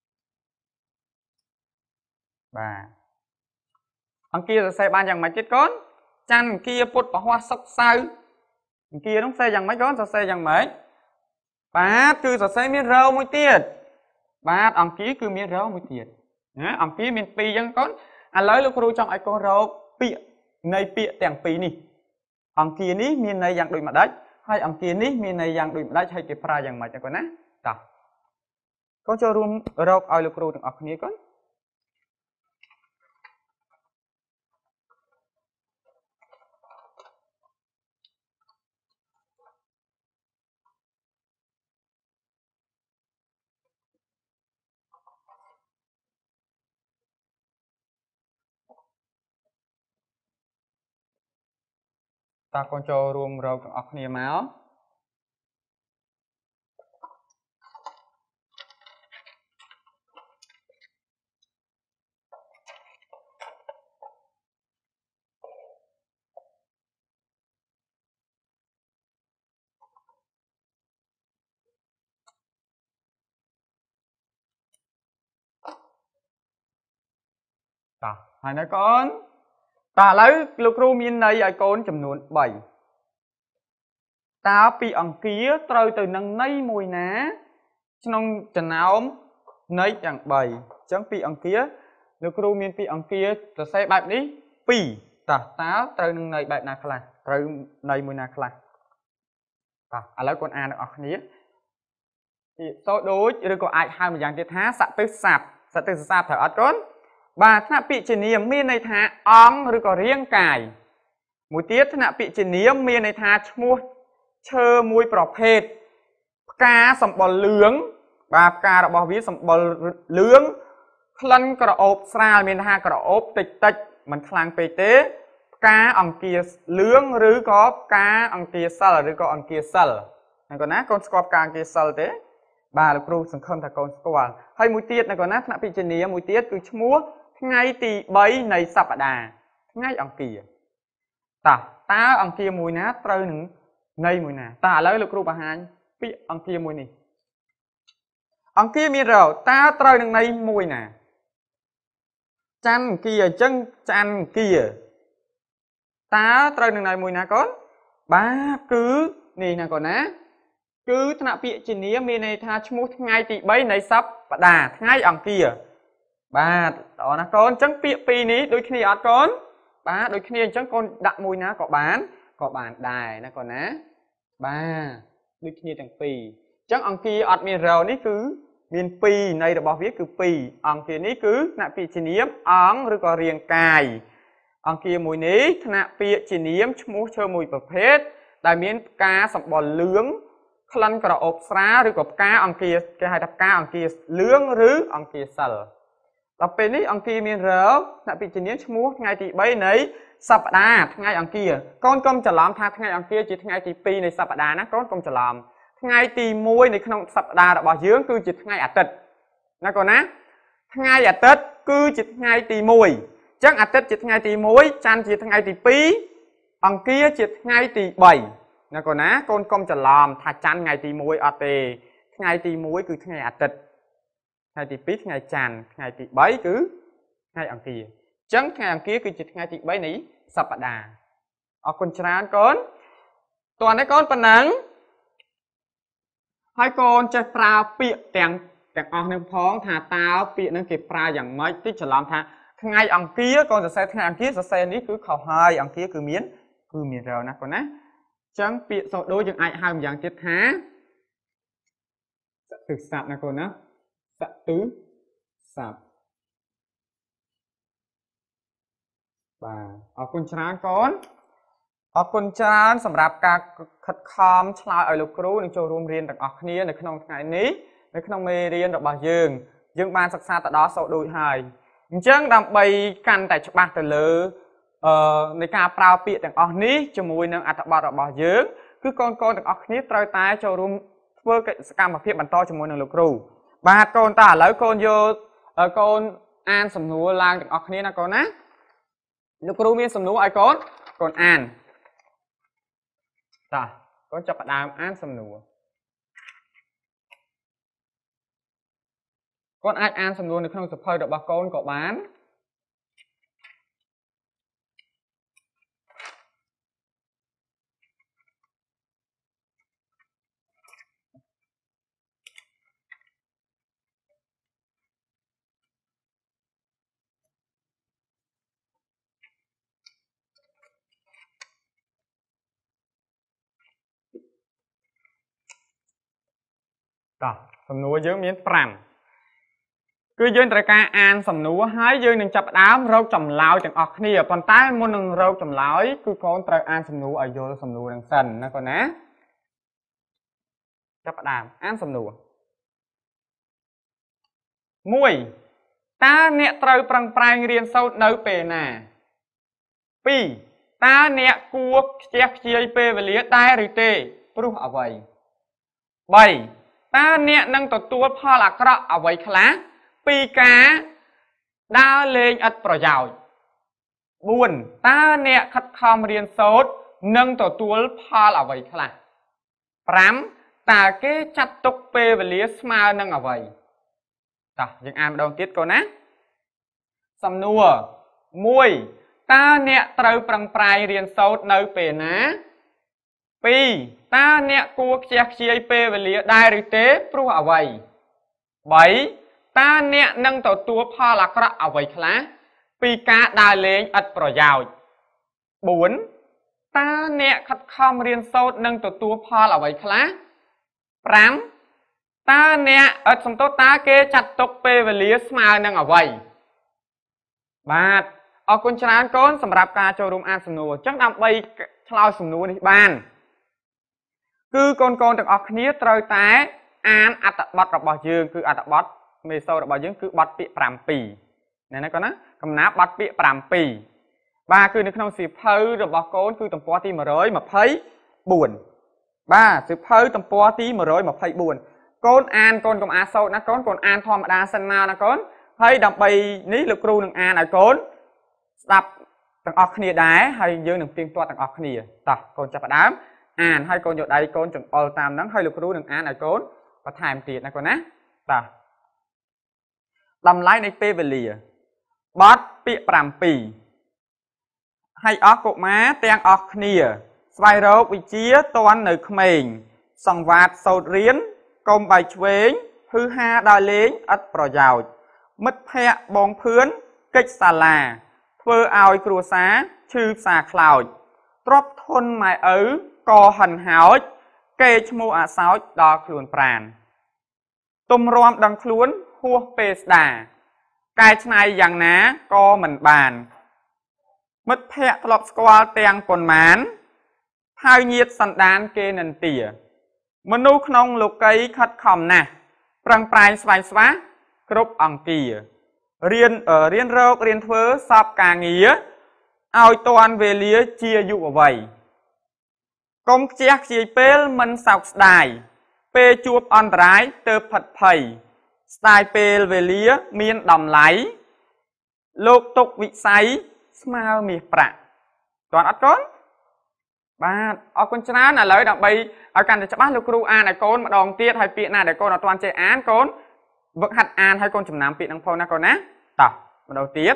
បាទអង្គាសរសេរបានយ៉ាងម៉េចទៀតកូនច័ន្ទអង្គាពុទ្ធពហុសុខសៅរ៍អង្គានោះសរសេរយ៉ាងម៉េចកូនសរសេរយ៉ាងម៉េចបាទគឺសរសេរមានរមួយទៀតបាទអង្គាគឺមានរមួយទៀតណាអង្គាមាន2អញ្ចឹងកូនឥឡូវលោកគ្រូចង់ឲ្យកូនរកពាក្យនៃពាក្យទាំងពីរនេះអង្គានេះមានន័យយ៉ាងដូចម្ដេចហើយអង្គានេះមានន័យយ៉ាងដូចម្ដេចហើយគេប្រើយ៉ាងម៉េចកូនណាតោះកូនចូលរួមរកឲ្យលោកគ្រូទាំងអស់គ្នាកូនតើកូនចូលរួមរកទាំងអស់គ្នាមកតោះហើយនៅកូនតើឥឡូវលោកគ្រូមានន័យឲ្យកូនចំនួន3តើពីអង្គាត្រូវទៅនឹងន័យមួយណាក្នុងចំណោមន័យទាំង3អញ្ចឹងពីអង្គាលោកគ្រូមានពីអង្គាសរសេរបែបនេះ2តើត្រូវនឹងន័យបែបណាខ្លះត្រូវន័យមួយណាខ្លះតោះឥឡូវកូនអានទាំងអស់គ្នាពីសូដូចឬក៏អាចហៅម្យ៉ាងទៀតថាសត្វស័ព្ទសត្វស័ព្ទត្រូវអត់កូនបាទថ្នាក់ពាក្យជានាមមានន័យថាអង្គឬក៏រាងកាយមួយទៀតថ្នាក់ពាក្យជានាមមានន័យថាឈ្មោះឈើមួយប្រភេទផ្កាសម្បុរលឿងបាទផ្ការបស់វាសម្បុរលឿងក្លិនក្រអូបស្រាលមានថាក្រអូបតិចតិចមិនខ្លាំងពេកទេផ្កាអង្គាលឿងឬក៏ផ្កាអង្គាសិលឬក៏អង្គាសិលណាកូនណាកូនស្គាល់ផ្កាអង្គាសិលទេបាទលោកគ្រូសង្ឃឹមថាកូនស្គាល់ហើយមួយទៀតណាកូនណាថ្នាក់ពាក្យជានាមមួយទៀតគឺឈ្មោះថ្ងៃទី3នៃសប្តាហ៍ថ្ងៃអង្គាតើអង្គាមួយណាត្រូវនឹងន័យមួយណាតើឥឡូវលោកគ្រូបង្ហាញពាក្យអង្គាមួយនេះអង្គាមានរតើត្រូវនឹងន័យមួយណាច័ន្ទអង្គាអញ្ចឹងច័ន្ទអង្គាតើត្រូវនឹងន័យមួយណាកូនបាទគឺនេះណាកូនណាគឺថ្នាក់ពាក្យជានាមមានន័យថាឈ្មោះថ្ងៃទី3នៃសប្តាហ៍ថ្ងៃអង្គាបាទល្អណាស់កូនអញ្ចឹងពាក្យពីរនេះដូចគ្នាអត់កូនបាទដូចគ្នាអញ្ចឹងកូនដាក់មួយណាក៏បានដែរណាកូនណាបាទដូចគ្នាទាំងពីរអញ្ចឹងអង្គាអត់មានរនេះគឺមាន2ន័យរបស់វាគឺ2អង្គានេះគឺថ្នាក់ពាក្យជានាមអង្គឬក៏រាងកាយអង្គាមួយនេះថ្នាក់ពាក្យជានាមឈ្មោះឈើមួយប្រភេទដែលមានផ្កាសម្បុរលឿងក្លិនក្រអូបស្រាលឬក៏ផ្កាអង្គាគេហៅថាផ្កាអង្គាលឿងឬអង្គាសិលដល់ពេលនេះអង្គាមានរថ្នាក់ពាក្យជានាមឈ្មោះថ្ងៃទី3នៃសប្តាហ៍ថ្ងៃអង្គាកូនកុំច្រឡំថាថ្ងៃអង្គាជាថ្ងៃទី2នៃសប្តាហ៍ណាកូនកុំច្រឡំថ្ងៃទី1នៅក្នុងសប្តាហ៍របស់យើងគឺជាថ្ងៃអាទិត្យណាកូនណាថ្ងៃអាទិត្យគឺជាថ្ងៃទី1អញ្ចឹងអាទិត្យជាថ្ងៃទី1ច័ន្ទជាថ្ងៃទី2អង្គាជាថ្ងៃទី3ណាកូនណាកូនកុំច្រឡំថាច័ន្ទថ្ងៃទី1អត់ទេថ្ងៃទី1គឺថ្ងៃអាទិត្យថ្ងៃទី2ថ្ងៃច័ន្ទថ្ងៃទី3គឺថ្ងៃអង្គាអញ្ចឹងថ្ងៃអង្គាគឺជាថ្ងៃទី3នៃសប្តាហ៍អរគុណច្រើនកូនតោះនេះកូនប៉ុណ្ណឹងហើយកូនចេះប្រើពាក្យទាំងអស់នឹងផងថាតើពាក្យនឹងគេប្រើយ៉ាងម៉េចតិចច្រឡំថាថ្ងៃអង្គាកូនសរសេរថ្ងៃអង្គាសរសេរនេះគឺខុសហើយអង្គាគឺមានរណាកូនណាអញ្ចឹងពាក្យសូដូយើងអាចហៅម្យ៉ាងទៀតថាសត្វស័ព្ទណាកូនណាសត្វស័ព្ទបាទអរគុណច្រើនកូនអរគុណច្រើនសម្រាប់ការខិតខំឆ្លើយឲ្យលោកគ្រូនិងចូលរួមរៀនទាំងអស់គ្នានៅក្នុងថ្ងៃនេះនៅក្នុងមេរៀនរបស់យើងបានសិក្សាទៅដល់សូដូចហើយអញ្ចឹងដើម្បីកាន់តែច្បាស់ទៅលើនៃការប្រើពាក្យទាំងអស់នេះជាមួយនឹងអត្ថបទរបស់យើងគឺកូនទាំងអស់គ្នាត្រូវតែចូលរួមធ្វើសកម្មភាពបន្តជាមួយនឹងលោកគ្រូបាទកូនតើឥឡូវកូនយក con an sầm núa lang từng ọc kia là con á lúc cú miên sầm núa ai con an ta con chập đàm an sầm núa con ai an sầm núa được không sập hơi được bà con có bán đó sầm núa dưới miếng pram cứ dương tại ca an sầm núa hái dương đừng chập đám râu trầm lão chẳng ọc nè còn tái muốn đừng râu trầm lão cứ con tại an sầm núa ở vô sầm núa đằng sần nó còn á chập đám an sầm núa mùi ta nè trâu prang prang riêng sâu nấu pê nè pi ta nè cua chép chia pê về lía tai rồi tê pru ở vậy bảy ta nè nâng tụt tua pha là cọ ở vậy khá pi cá đa lên ắt pro giàu buồn ta nè khát khom riêng sốt nâng tụt tua pha là vậy khá pram ta cái chặt tục pê về lía smile nâng ở vậy ta những ai đầu tiết cô nè sầm nua mùi ta nè trâu prang prai riêng sốt nấu pê ná pi ta nè cua chép chia pê về lía đai rồi tế pru ở vậy bảy ta nè nâng tàu tua pha là cọ ở vậy khá pi cá đai lên ắt pro giàu bốn ta nè khát khom riêng sốt nâng tàu tua pha là vậy khá pram ta nè ở trong tốt ta kê chặt tục pê về lía smile nâng ở vậy ba ở con trán con sầm rạp ca cho rùm an sầm nua chắc đam bay lao sầm nua đi ban cứ con từng ọc khía trời té an ắt bọt rập bọt dương cứ ắt bọt mê sâu rập bọt dương cứ bọt bị pram pì này nó con á cầm ná bọt bị pram pì ba cứ nước nông xì phơi rập bọt con cứ tầm po tí mà rơi mà thấy buồn ba xì phơi tầm po tí mà rơi mà thấy buồn con an con cầm á sâu nó con an thom đa sân mau nó con thấy đầm bay ní lực ru nương an ở con đập từng ọc khía đá hay dương nương tiên toa từng ọc khía ta con chập đám an hai con vô đây con chừng all tam nắng hai lục rú đừng an này con và thèm tiệt này con á ta làm lái này pê về lìa bót bị pram pì hay óc cột má ten óc nia xoay râu vị chia toán nơi mình sòng vạt sầu riến công bài chuế hư ha đòi lên ất pro giàu mất phe bong phướn kích xà là phơ ao cua xá chư xà cloud drop thôn mài ứ co hành háo kê chmu à sáu đo khuôn pràn tôm rom đằng khuôn hua pê đà cái này dạng ná co mình bàn mất phe lọp squal teng pon mán hai nhiệt sẵn đán kê nền tỉa mân nụ nông lục cây khát khom nè prang prai xoay xóa cướp ong kìa riêng rốc riêng thơ sắp cả nghĩa ao toàn về lía chia dụ ở vậy công chắc chia pê mình sọc đài pê chuột on trái tơ phật phầy style pê về lía miên đầm lấy lục tục vị sáy smile miệt bạc toàn ắt con ba ở con chán là lấy đằng bay ở căn để cho bác lục ru an này con mà đòn tiết hay piện này để con là toàn chơi án con vẫn hạt an hay con chùm nám piện đằng phô na con á ta mà đầu tiết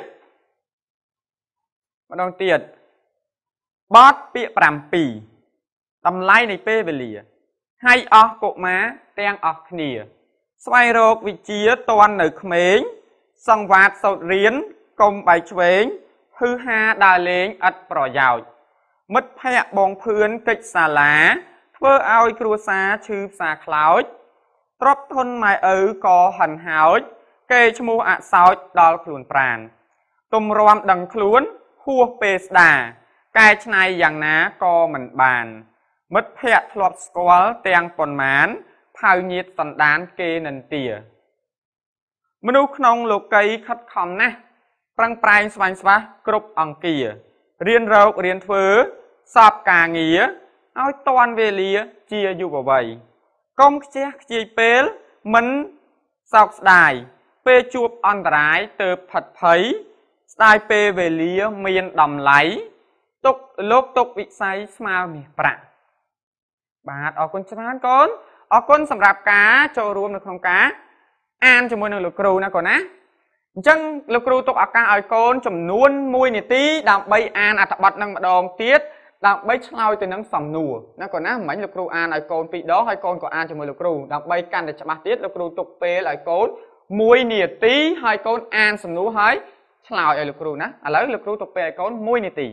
mà đầu tiết bót piện pram pì tầm lái này pê về lìa hay ọc cộ má ten ọc nìa xoay rộp vị chia toàn ở khmến song vạt sầu riến công bài chuế hư ha đà lên ất pro giàu mất phe bong phướn kích xà lá phơ ao cua xá chư xà kháo drop thôn mài ứ co hành háo kê chmu ạ sáu đo khuôn pràn tùm rom đằng khuôn hua pê đà cái này dạng ná co mình bàn mất phe lọp squal teng pon mán phao nhiệt sẵn đán kê nền tỉa mân nụ nông lục cây khát khom nè prang prai xoay xóa cướp ong kìa riêng râu riêng thơ sắp cả nghĩa ao toàn về lía chia dụ vào vậy công chắc chia pê mình sọc đài ពេលជួបអន្តរាយទៅផិតភ័យស្ដាយពេលវេលាមានតម្លៃទុកលោកទុកវិស័យស្មើមាសប្រាក់បាទអរគុណច្រើនកូនអរគុណសម្រាប់ការចូលរួមនៅក្នុងការអានជាមួយនឹងលោកគ្រូណាកូនណាអញ្ចឹងលោកគ្រូទុកឱកាសឲ្យកូនចំនួន1នាទីដើម្បីអានអត្ថបទនឹងម្ដងទៀតដើម្បីឆ្លើយទៅនឹងសំណួរណាកូនណាមិនលោកគ្រូអានឲ្យកូន2ដងហើយកូនក៏អានជាមួយលោកគ្រូដើម្បីកាន់តែច្បាស់ទៀតលោកគ្រូទុកពេលឲ្យកូន1នាទីហើយកូនអានសំណួរហើយឆ្លើយឲ្យលោកគ្រូណាឥឡូវលោកគ្រូទុកពេលឲ្យកូន1នាទី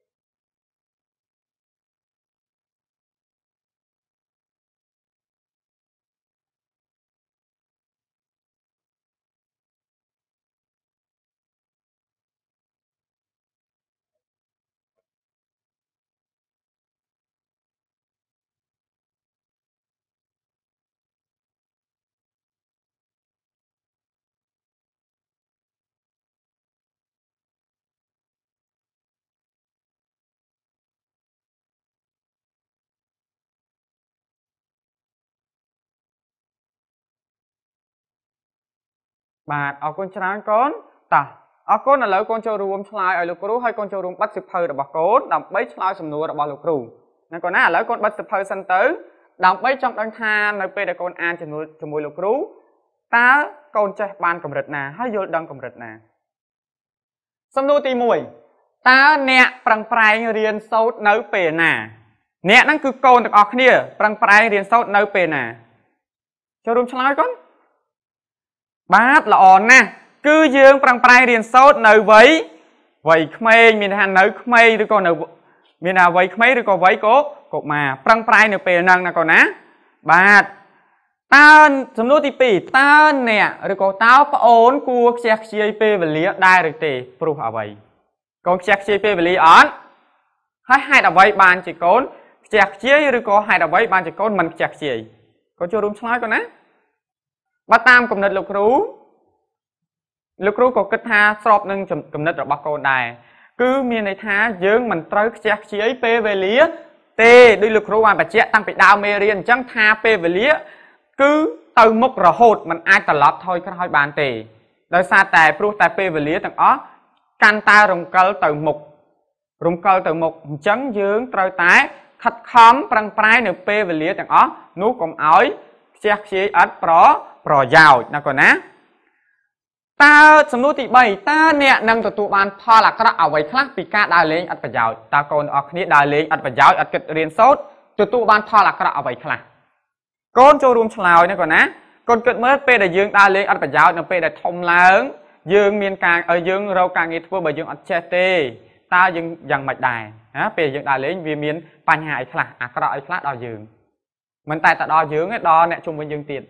បាទអរគុណច្រើនកូនតោះអរគុណឥឡូវកូនចូលរួមឆ្លើយឲ្យលោកគ្រូហើយកូនចូលរួមបិទសិភៅរបស់កូនដើម្បីឆ្លើយសំណួររបស់លោកគ្រូណាកូនណាឥឡូវកូនបិទសិភៅសិនទៅដើម្បីចង់ដឹងថានៅពេលដែលកូនអានជាមួយលោកគ្រូតើកូនចេះបានកម្រិតណាហើយយល់ដឹងកម្រិតណាសំណួរទី1តើអ្នកប្រឹងប្រែងរៀនសូត្រនៅពេលណាអ្នកហ្នឹងគឺកូនទាំងអស់គ្នាប្រឹងប្រែងរៀនសូត្រនៅពេលណាចូលរួមឆ្លើយកូនបាទល្អណាស់គឺយើងប្រឹងប្រែងរៀនសូត្រនៅវ័យក្មេងមានថានៅក្មេងឬក៏នៅមានថាវ័យក្មេងឬក៏វ័យកុមារប្រឹងប្រែងនៅពេលហ្នឹងណាកូនណាបាទតើសំណួរទី2តើអ្នកឬក៏តើប្អូនគួរខ្ជះខ្ជាយពេលវេលាដែរឬទេព្រោះអ្វីកូនខ្ជះខ្ជាយពេលវេលាអត់ហើយហេតុអ្វីបានជាកូនខ្ជះខ្ជាយឬក៏ហេតុអ្វីបានជាកូនមិនខ្ជះខ្ជាយកូនចូលរួមឆ្លើយកូនណាបើតាមគំនិតលោកគ្រូក៏គិតថាស្របនឹងគំនិតរបស់កូនដែរគឺមានន័យថាយើងមិនត្រូវខ្ជះខ្ជាយពេលវេលាទេដោយលោកគ្រូបានបញ្ជាក់តាំងពីដើមមេរៀនអញ្ចឹងថាពេលវេលាគឺទៅមុខរហូតមិនអាចត្រឡប់ថយក្រោយបានទេដោយសារតែព្រោះតែពេលវេលាទាំងអស់កាន់តែរំកិលទៅមុខអញ្ចឹងយើងត្រូវតែខិតខំប្រឹងប្រែងនៅពេលវេលាទាំងអស់នោះកុំឲ្យខ្ជះខ្ជាយឥតប្រយោជន៍ណាកូនណាតើសំណួរទី3តើអ្នកនឹងទទួលបានផលអាក្រក់អ្វីខ្លះពីការដើរលេងឥតប្រយោជន៍តើកូនអរគ្នាដើរលេងឥតប្រយោជន៍ឥតគិតរៀនសូត្រទទួលបានផលអាក្រក់អ្វីខ្លះកូនចូលរួមឆ្លើយណាកូនណាកូនគិតមើលពេលដែលយើងដើរលេងឥតប្រយោជន៍នៅពេលដែលធំឡើងយើងមានការយើងរកការងារធ្វើបើយើងអត់ចេះទេតើយើងយ៉ាងម៉េចដែរណាពេលយើងដើរលេងវាមានបញ្ហាអីខ្លះអាក្រក់អីខ្លះដល់យើងមិនតែដល់យើងទេដល់អ្នកជុំវិញយើងទៀត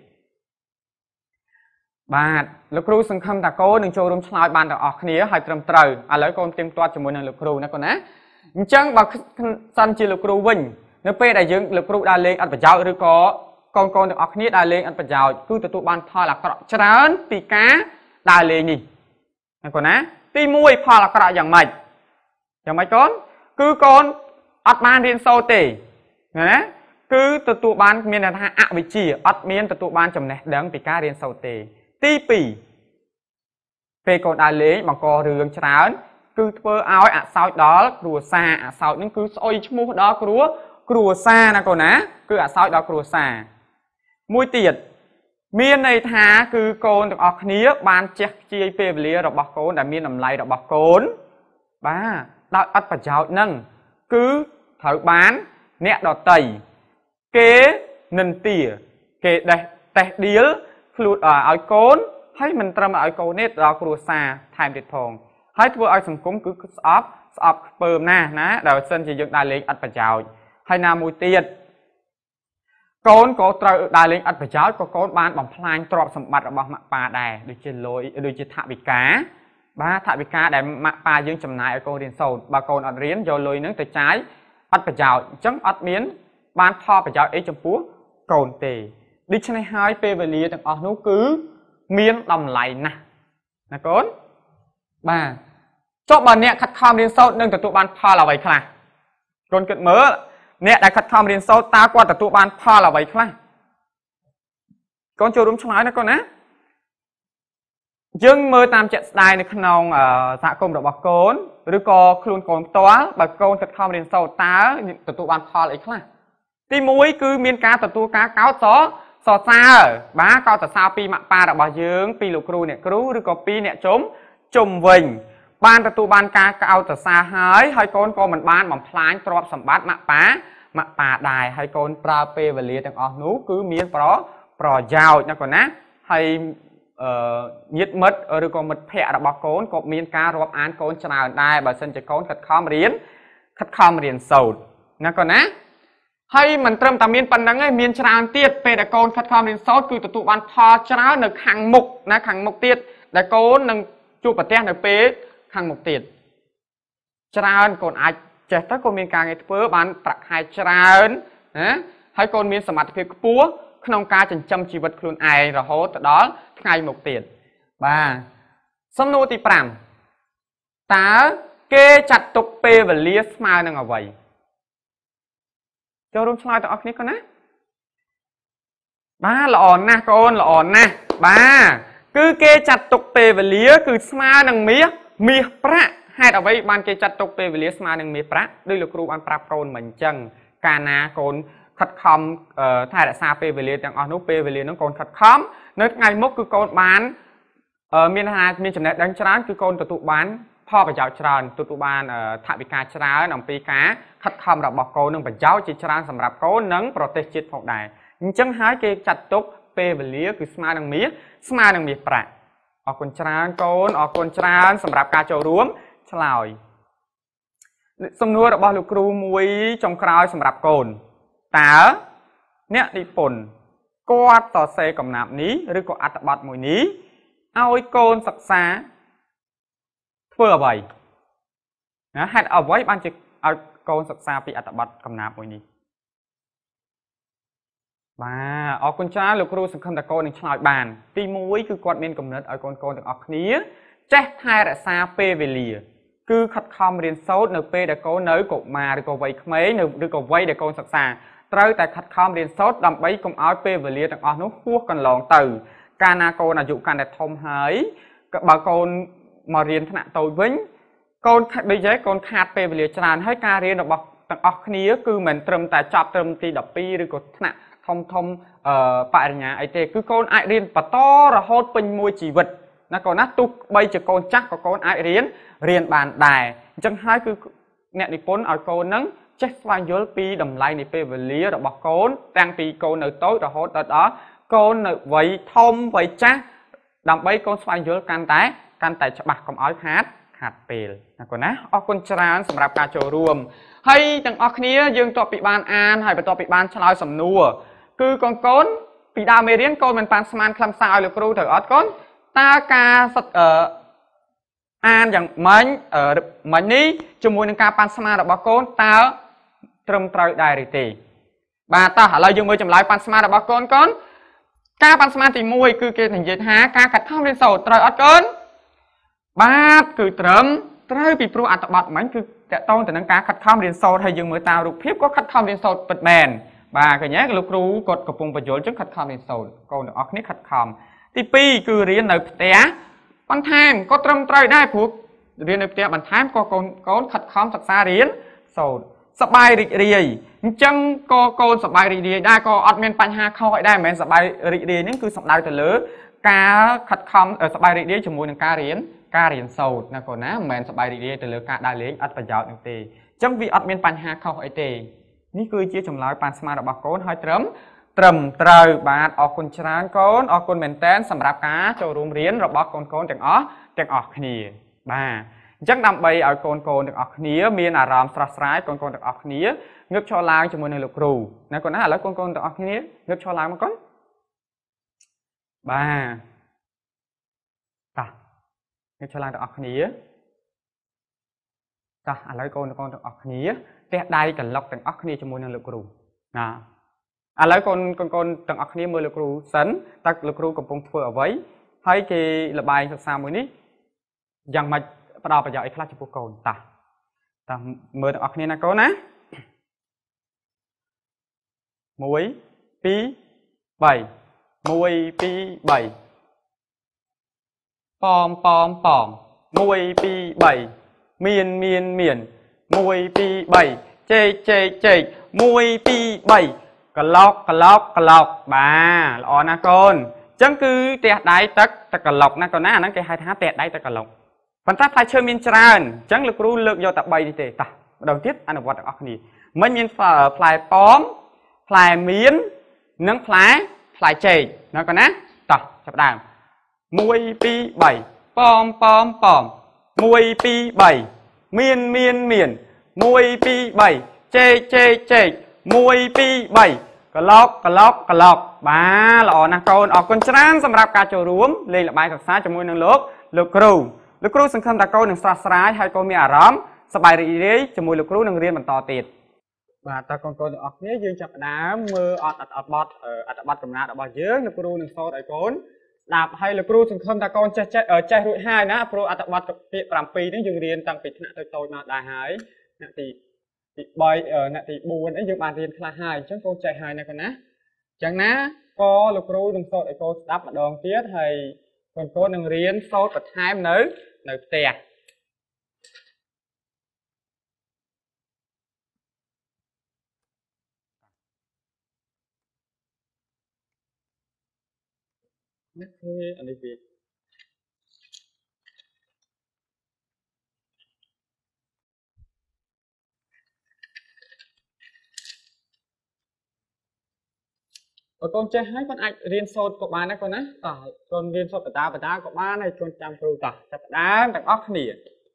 បាទលោកគ្រូសង្ឃឹមថាកូននឹងចូលរួមឆ្លើយបានទាំងអស់គ្នាហើយត្រឹមត្រូវឥឡូវកូនទៀងទាត់ជាមួយនឹងលោកគ្រូណាកូនណាអញ្ចឹងបើសិនជាលោកគ្រូវិញនៅពេលដែលយើងលោកគ្រូដើរលេងអត់ប្រយោជន៍ឬក៏កូនទាំងអស់គ្នាដើរលេងអត់ប្រយោជន៍គឺទទួលបានផលអាក្រក់ច្រើនពីការដើរលេងនេះណាកូនណាទី1ផលអាក្រក់យ៉ាងម៉េចកូនគឺកូនអត់បានរៀនសូត្រទេណាគឺទទួលបានមានថាអវិជ្ជាអត់មានទទួលបានចំណេះដឹងពីការរៀនសូត្រទេទី2ពេលកូនដើរលេងបង្ករឿងច្រើនគឺធ្វើឲ្យអសោចដល់គ្រួសារអសោចនឹងគឺស្អុយឈ្មោះដល់គ្រួសារណាកូនណាគឺអសោចដល់គ្រួសារមួយទៀតមានន័យថាគឺកូនទាំងអស់គ្នាបានចេះខ្ជាយពេលវេលារបស់កូនដែលមានតម្លៃរបស់កូនបាទដោយអត់ប្រយោជន៍នឹងគឺត្រូវបានអ្នកដតីគេនិន្ទាគេតេះដៀលខ្លួនឲ្យកូនហើយមិនត្រឹមឲ្យកូនទេដល់គ្រួសារថែមទៀតផងហើយធ្វើឲ្យសង្គមគឺស្អប់ខ្ពើមណាដោយសិនជាយើងដើរលេងអត់ប្រយោជន៍ហើយណាមួយទៀតកូនក៏ត្រូវដើរលេងអត់ប្រយោជន៍ក៏កូនបានបំផ្លាញទ្រព្យសម្បត្តិរបស់ម៉ាក់ប៉ាដែរដូចជាលុយដូចជាថវិកាបាទថវិកាដែលម៉ាក់ប៉ាយើងចំណាយឲ្យកូនរៀនសូត្របើកូនអត់រៀនយកលុយហ្នឹងទៅចាយអត់ប្រយោជន៍អញ្ចឹងអត់មានបានផលប្រយោជន៍អីចំពោះកូនទេដូច្នេះហើយពេលវេលាទាំងអស់នោះគឺមានតម្លៃណាស់ណាកូនបាទចុះបើអ្នកខិតខំរៀនសូត្រនឹងទទួលបានផលអ្វីខ្លះកូនគិតមើលអ្នកដែលខិតខំរៀនសូត្រតើគាត់ទទួលបានផលអ្វីខ្លះកូនចូលរួមឆ្លើយណាកូនណា dương mơ tam trận đàiในขนมសហគមន៍របស់កូនឬក៏ខ្លួនកូនផ្ទាល់បើកូនខិតខំរៀនសូត្រតើទទួលបានផលអីខ្លះទី1គឺមានការទទួលការកោតសរសើរបាទកោតសរសើរពីម៉ាក់ប៉ារបស់យើងពីលោកគ្រូអ្នកគ្រូឬក៏ពីអ្នកជុំវិញបានទទួលបានការកោតសរសើរហើយកូនក៏មិនបានបំផ្លាញទ្រព្យសម្បត្តិម៉ាក់ប៉ាដែរហើយកូនប្រើពេលវេលាទាំងអស់នោះគឺមានប្រយោជន៍ណាកូនណាហើយញាតិមិត្តឬក៏មិត្តភ័ក្តិរបស់កូនក៏មានការរាប់អានកូនច្រើនដែរបើសិនជាកូនខិតខំរៀនសូត្រណាកូនណាហើយមិនត្រឹមតែមានប៉ុណ្្នឹងទេមានច្រើនទៀតពេលដែលកូនខិតខំរៀនសូត្រគឺទទួលបានផលច្រើននៅខាងមុខណាខាងមុខទៀតដែលកូននឹងជួបប្រទះនៅពេលខាងមុខទៀតច្រើនកូនអាចចេះទៅកូនមានការងារធ្វើបានប្រាក់ខែច្រើនណាហើយកូនមានសមត្ថភាពខ្ពស់ក្នុងការចិញ្ចឹមជីវិតខ្លួនឯងរហូតដល់ថ្ងៃមុខទៀតបាទសំណួរទី5តើគេចាត់ទុកពេលវេលាស្មើនឹងអ្វីចូលរួមឆ្លើយទាំងអស់គ្នាកូនណាបាទល្អណាស់កូនល្អណាស់បាទគឺគេចាត់ទុកពេលវេលាគឺស្មើនឹងមាសប្រាក់ហេតុអ្វីបានគេចាត់ទុកពេលវេលាស្មើនឹងមាសប្រាក់ដោយលោកគ្រូបានប្រាប់កូនមិនអញ្ចឹងកាលណាកូនខិតខំថែរក្សាពេលវេលាទាំងអស់នោះពេលវេលានោះកូនខិតខំនៅថ្ងៃមុខគឺកូនបានមានចំណេះដឹងច្រើនគឺកូនទទួលបានផលប្រយោជន៍ច្រើនទទួលបានថវិកាច្រើនអំពីការខិតខំរបស់កូននឹងប្រយោជន៍ជាច្រើនសម្រាប់កូននិងប្រទេសជាតិផងដែរអញ្ចឹងហើយគេចាត់ទុកពេលវេលាគឺស្មើនឹងមាសប្រាក់អរគុណច្រើនកូនអរគុណច្រើនសម្រាប់ការចូលរួមឆ្លើយសំណួររបស់លោកគ្រូមួយចុងក្រោយសម្រាប់កូនតើអ្នកនិពន្ធគាត់សរសេរកំណាព្យនេះឬក៏អត្ថបទមួយនេះឲ្យកូនសិក្សាធ្វើអ្វីណាហេតុអ្វីបានជាឲ្យកូនសិក្សាពីអត្ថបទកំណាព្យមួយនេះបាទអរគុណច្រើនលោកគ្រូសង្ឃឹមថាកូននឹងឆ្លើយបានទី1គឺគាត់មានគំនិតឲ្យកូនទាំងអស់គ្នាចេះថែរក្សាពេលវេលាគឺខិតខំរៀនសូត្រនៅពេលដែលកូននៅកុមារឬក៏វ័យក្មេងឬក៏វ័យដែលកូនសិក្សាត្រូវតែខិតខំរៀនសូត្រដើម្បីកុំឲ្យពេលវេលាទាំងអស់នោះហួសកន្លងទៅកាលណាកូនអាយុកាន់តែធំហើយបើកូនមករៀនថ្នាក់តូចវិញកូនដូចជាកូនខាតពេលវេលាច្រើនហើយការរៀនរបស់ទាំងអស់គ្នាគឺមិនត្រឹមតែចប់ត្រឹមទី12ឬក៏ថ្នាក់ធំបរិញ្ញាអីទេគឺកូនអាចរៀនបន្តរហូតពេញមួយជីវិតណាកូនណាទោះបីជាកូនចាស់ក៏កូនអាចរៀនបានដែរអញ្ចឹងហើយគឺអ្នកនិពន្ធឲ្យកូននឹងចេះស្វែងយល់ពីតម្លៃនៃពេលវេលារបស់កូនតាំងពីកូននៅតូចរហូតដល់កូននៅវ័យធំវ័យចាស់ដើម្បីកូនស្វែងយល់កាន់តែច្បាស់កុំឲ្យខាតពេលណាកូនណាអរគុណច្រើនសម្រាប់ការចូលរួមហើយទាំងអស់គ្នាយើងតបពីបានអានហើយបន្ទាប់ពីបានឆ្លើយសំណួរគឺកូនពីដើមមេរៀនកូនមិនបានស្មានខ្លឹមសារឲ្យលោកគ្រូត្រូវអត់កូនតើការអានយ៉ាងមិញនេះជាមួយនឹងការប៉ាន់ស្មានរបស់កូនតើត្រឹមត្រូវដែរឬទេបាទតោះឥឡូវយើងមើលចម្លើយប៉ាន់ស្មានរបស់កូនការប៉ាន់ស្មានទី1គឺគេនិយាយថាការខិតខំរៀនសូត្រត្រូវអត់កូនបាទគឺត្រឹមត្រូវពីព្រោះអត្ថបទមិញគឺតកតងទៅនឹងការខិតខំរៀនសូត្រហើយយើងមើលតាមរូបភាពក៏ខិតខំរៀនសូត្រពិតមែនបាទឃើញទេលោកគ្រូគាត់កំពុងបញ្យល់ចឹងខិតខំរៀនសូត្រកូនទាំងអស់គ្នាខិតខំទី2គឺរៀននៅផ្ទះបន្ថែមក៏ត្រឹមត្រូវដែរព្រោះរៀននៅផ្ទះបន្ថែមក៏កូនខិតខំសិក្សារៀនសូត្រសប្បាយរីករាយអញ្ចឹងក៏កូនសប្បាយរីករាយដែរក៏អត់មានបញ្ហាខុសអីដែរមិនមែនសប្បាយរីករាយនេះគឺសំដៅទៅលើការខិតខំសប្បាយរីករាយជាមួយនឹងការរៀនសូត្រណាកូនណាមិនមែនសប្បាយរីករាយទៅលើការដើរលេងអត់ប្រយោជន៍នោះទេអញ្ចឹងវាអត់មានបញ្ហាខុសអីទេនេះគឺជាចម្លើយប៉ាន់ស្មានរបស់កូនហើយត្រឹមត្រូវបាទអរគុណច្រើនកូនអរគុណមែនតែនសម្រាប់ការចូលរួមរៀនរបស់កូនទាំងអស់គ្នាបាទអញ្ចឹងដើម្បីឲ្យកូនទាំងអស់គ្នាមានអារម្មណ៍ស្រស់ស្រាយកូនទាំងអស់គ្នាងើបឈរឡើងជាមួយនឹងលោកគ្រូណាកូនណាឥឡូវកូនទាំងអស់គ្នាងើបឈរឡើងមកកូនបាទតោះងើបឈរឡើងទាំងអស់គ្នាតោះឥឡូវកូនទាំងអស់គ្នាទះដៃកន្លុកទាំងអស់គ្នាជាមួយនឹងលោកគ្រូណាឥឡូវកូនទាំងអស់គ្នាមើលលោកគ្រូសិនតើលោកគ្រូកំពុងធ្វើអ្វីហើយគេលបាយសិក្សាមួយនេះយ៉ាងម៉េចផ្ដល់ប្រយោជន៍អីខ្លះចំពោះកូនតោះមើលទាំងអស់គ្នាណាកូនណា1 2 3 1 2 3 pom pom pom mùi pi bảy miền miền miền mùi pi bảy chê chê chê mùi pi bảy cà lọc bà lọ na con chẳng cứ tẹt đáy tắc cà lọc na con ná nó cái hai tháng tẹt đáy tắc cà lọc phần tác phải chơi miên tràn chẳng lực ru lực do tập bay đi tề ta đầu tiết anh ở vật ở này mình miên phải pom phải miến nâng phải chê nó con ná ta chập đàm mùi pi bảy pom pom pom mùi pi bảy miên miên miền mùi pi bảy chê chê chê mùi pi bảy cà lọc bà lọ na con ở con tránสำหรับการโจรวมเลยละใบกับซ้ายจมูกหนึ่งลูกครูสังคมตะโกนหนึ่งสระสายให้คนมีอารมณ์สบายดีดีจมูกลูกครูหนึ่งเรียนมันต่อติดbà ta conออกนี้ยืนจับน้ำมืออัดบอดกำนัดบอดเยอะลูกครูหนึ่งโซ่ไอ้คนดาบให้ลูกครูสังคมตะโกนใจรุ่ยให้นะครูอัดบอดเปียปรำปีนี่ยืนเรียนตั้งปีขณะโตมาได้หายนาทีบอยนาทีบูนไอ้ยืนบานเรียนคลาหายฉันโกนใจหายนะกันนะchẳng ná có lục ru đừng sốt cô đáp mà đòn tiết hay còn cô đừng riêng sốt và hai nữ tè anh đi việc con chơi hai con anh riêng sốt của bạn đấy con á con riêng sốt của ta của bạn này con chăm cừu ta chặt đá đặt óc nỉ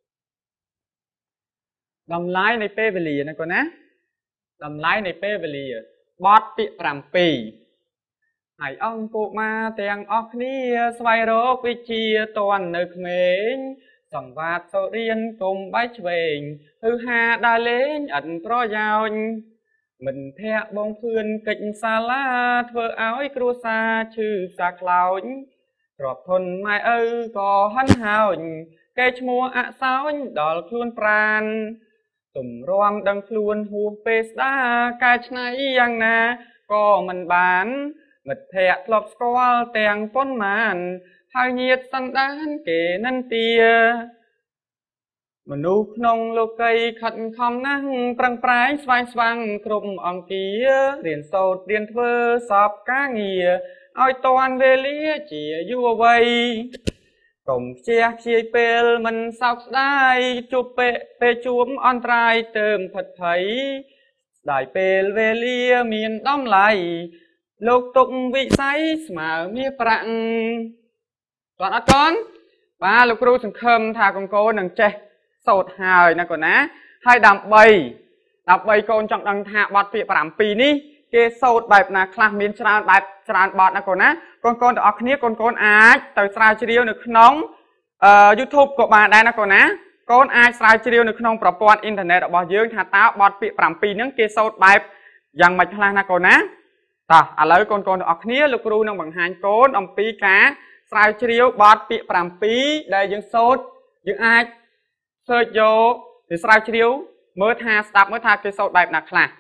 đầm lái này pê về lìa này con á đầm lái này pê về lìa bót bị làm pì hải ông cụ ma tiền óc nỉ xoay rô quy chia toàn nực mến sòng vạt sầu riêng cùng bách về hư ha đa lên ẩn pro giao mình theo bông phương kịch xa lá thơ áo cua xa chư sạc lão rọp thôn mai ư có hân hào cây mua ạ sao đỏ luôn pran tùm roam đằng luôn hù phê xa cái này yang na có mình bán mật thẹ lọc squall tèng phôn màn hai nhiệt săn đán kể năn tiaมนุษย์นงโลกัยขัดคำนั่งปรังปรายสว่างกลุ่มอังกีเรียนโสดเรียนเธอสอบก้าเงียเอาตอนเวลีเจียยั่วไว้กลมเชียเปลมันสับได้จุบเปจุมอันตรายเติมผัดไผ่ได้เปลเวลีมีนด้อมไหลโลกตุกวิสัยสมามีปรังตอนอัดก่อนป้าลูกครูสังคมทากงโกนังเจโสดหายนะก่อนนะให้ดำใบโกนจังดังทาบอดเปียปรำปีนี้เกโสดแบบนะคลามีนชราแบบชราบอดนะก่อนนะก่อนแต่ออกนี้ก่อนอาจแต่สายเชียวหนึ่งน้องยูทูบก็มาได้นะก่อนนะก่อนอาจสายเชียวหนึ่งน้องประปอนอินเทอร์เน็ตบอดเยอะหาตาบอดเปียปรำปีนั้นเกโสดแบบยังไม่พลาดนะก่อนนะต่ออะไรก่อนออกนี้ลูกครูนั่งบังหันโกนอมปีกาสายเชียวบอดเปียปรำปีได้ยังโสดยังอาจเสิร์ชโยหรือสไลด์ชิวเมื่อทาสตับเมื่อทาเกสรแบบหนักคลา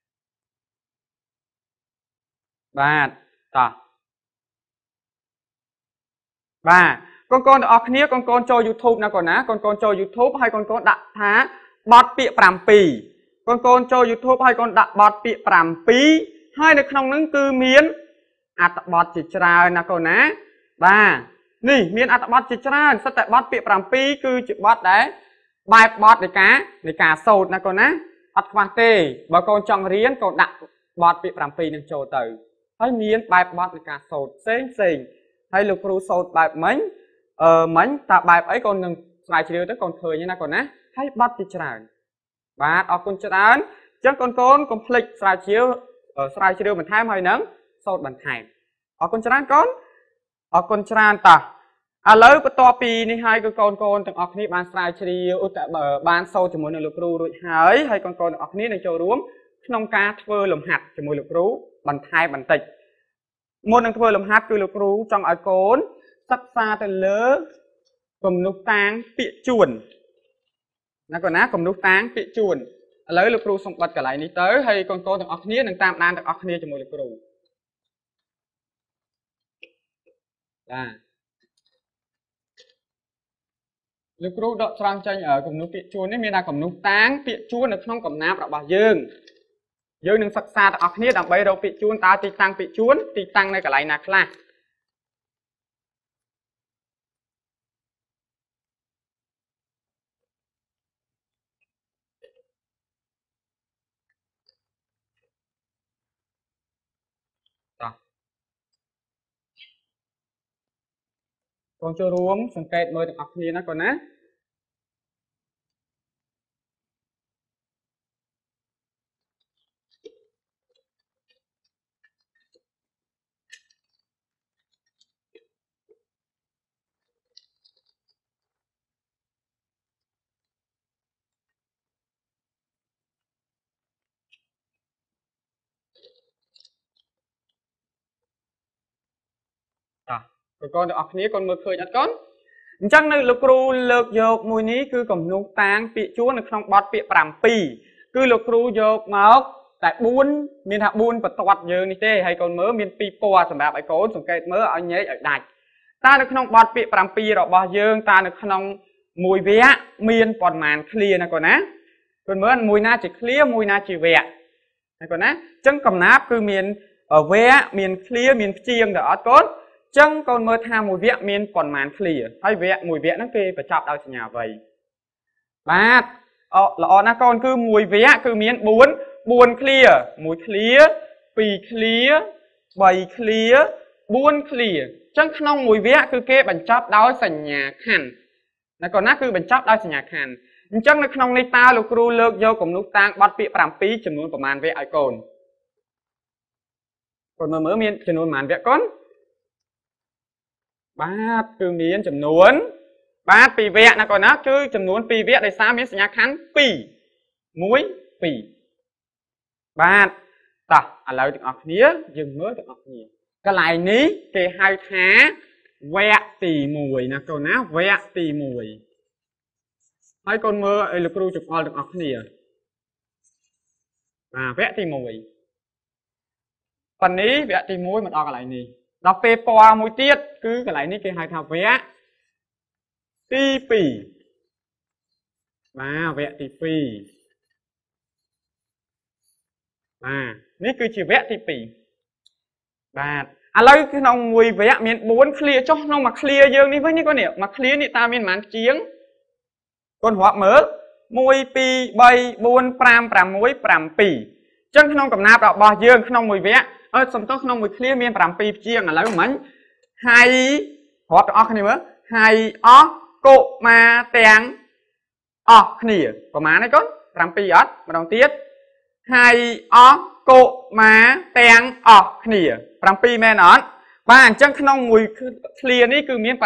บ้าต่อบ้าก่อนออกนี้ก่อนโจยูทูบนะก่อนนะก่อนโจยูทูบให้ก่อนดักท้าบอดเปียปรำปีก่อนโจยูทูบให้ก่อนดักบอดเปียปรำปีให้ในขนมนั้นคือเมียนอัตบอดจิตรานะก่อนนะบ้านี่เมียนอัตบอดจิตราสเตบอดเปียปรำปีคือจิตบอดได้ใบบอดในกาโซดนะก่อนนะอัดควาเต้บางคนจังเรียนก็ดักบอดปีปรำปีหนึ่งโจเตอร์ให้เมียนใบบอดในกาโซดเซ็งให้ลูกครูโซดแบบเหมือนแต่แบบไอ้คนหนึ่งสายเชียวแต่คนเคยนี่นะก่อนนะให้บอดติดจานบาดออกคนจานจังคนพลิกสายเชียวเหมือนไทม์ให้นังโซดเหมือนไทม์ออกคนจานก่อนออกคนจานต่อแล้วต่อปีนี้ให้คนต่างออกนี้บานสายเชียวแต่บานโซจมูกในลูกครูด้วยให้คนออกนี้ในโจรวมขนมกาเทอร์ลมหัดจมูกลูกครูบันไทยบันติดมวลนังเทอร์ลมหัดคือลูกครูจังไอโกนซักซาแต่เลิกกลมนุกตางเปียจวนนะก่อนนะกลมนุกตางเปียจวนแล้วลูกครูส่งบัตรกับไหลนี้เต๋อให้คนต่างออกนี้ต่างตามนานต่างออกนี้จมูกลูกครูលោកគ្រូដកស្រង់ចេញគំនូសពាក្យជួននេះមានថាគំនូសតាងពាក្យជួននៅក្នុងកំណាព្យរបស់យើងនឹងសិក្សាទាំងអស់គ្នាដើម្បីរកពាក្យជួនតើទីតាំងពាក្យជួនទីតាំងនៅកន្លែងណាខ្លះកូនចូលរួមសង្កេតមើលទាំងអស់គ្នាណាកូនណាកូនទាំងអស់គ្នាកូនមើលឃើញអត់កូនអញ្ចឹងនៅលោកគ្រូលើកយកមួយនេះគឺគំនូសតាងពាក្យជួននៅក្នុងបទពាក្យ7គឺលោកគ្រូយកមកតែ4មានថា4បន្ទាត់យើងនេះទេហើយកូនមើលមាន2ពណ៌សម្រាប់ឲ្យកូនសង្កេតមើលឲ្យញែកឲ្យដាច់តើនៅក្នុងបទពាក្យ7របស់យើងតើនៅក្នុងមួយវគ្គមានប៉ុន្មានឃ្លាណាកូនណាកូនមើលមួយណាជាឃ្លាមួយណាជាវគ្គណាកូនណាអញ្ចឹងកំណាព្យគឺមានវគ្គមានឃ្លាមានព្យាង្គទៅអត់កូនចឹងកូនមើលថាមួយវគ្គមានប៉ុន្មានឃ្លាហើយវគ្គមួយវគ្គហ្នឹងគេបញ្ចប់ដោយសញ្ញាអ្វីបាទល្អណាស់កូនគឺមួយវគ្គគឺមាន4ឃ្លា1ឃ្លា2ឃ្លា3ឃ្លា4ឃ្លាចឹងក្នុងមួយវគ្គគឺគេបញ្ចប់ដោយសញ្ញាខណ្ឌណាកូនណាគឺបញ្ចប់ដោយសញ្ញាខណ្ឌអញ្ចឹងនៅក្នុងនេះតើលោកគ្រូលើកយកគំនូសតាងបទពាក្យ7ចំនួនប្រមាណវគ្គឲ្យកូនកូនមើលមានចំនួនប្រមាណវគ្គកូនបាទគឺមានចំនួនបាទ2វគ្គណាកូនណាគឺចំនួន2វគ្គដោយសារមានសញ្ញាខណ្ឌ2 1 2បាទតោះឥឡូវទាំងអស់គ្នាយើងមើលទាំងអស់គ្នាកន្លែងនេះគេហៅថាវគ្គទី1ណាកូនណាវគ្គទី1ហើយកូនមើលឲ្យលោកគ្រូចង្អុលទាំងអស់គ្នាបាទវគ្គទី1ប៉ុន្នេះវគ្គទី1មកដល់កន្លែងនេះដល់ពេលពណ៌មួយទៀតគឺកន្លែងនេះគេហៅថាវគ្គទី2បាទវគ្គទី2បាទនេះគឺជាវគ្គទី2បាទឥឡូវក្នុងមួយវគ្គមាន4ឃ្លាចុះក្នុងមួយឃ្លាយើងនេះវិញនេះកូននេះមួយឃ្លានេះតើមានប៉ុន្មានជាងកូនរាប់មើល1 2 3 4 5 6 7អញ្ចឹងក្នុងកំណាព្យរបស់យើងក្នុងមួយវគ្គសំទោសក្នុងមួយឃ្លាមាន7ជាងឥឡូវមិញហើយរាប់ទាំងអស់គ្នាមើលហើយអស់កុមារទាំងអស់គ្នាប្រហែលហើយកូន7អត់ម្ដងទៀតហើយអស់កុមារទាំងអស់គ្នា7មែនអត់បាទអញ្ចឹងក្នុងមួយឃ្លានេះគឺមាន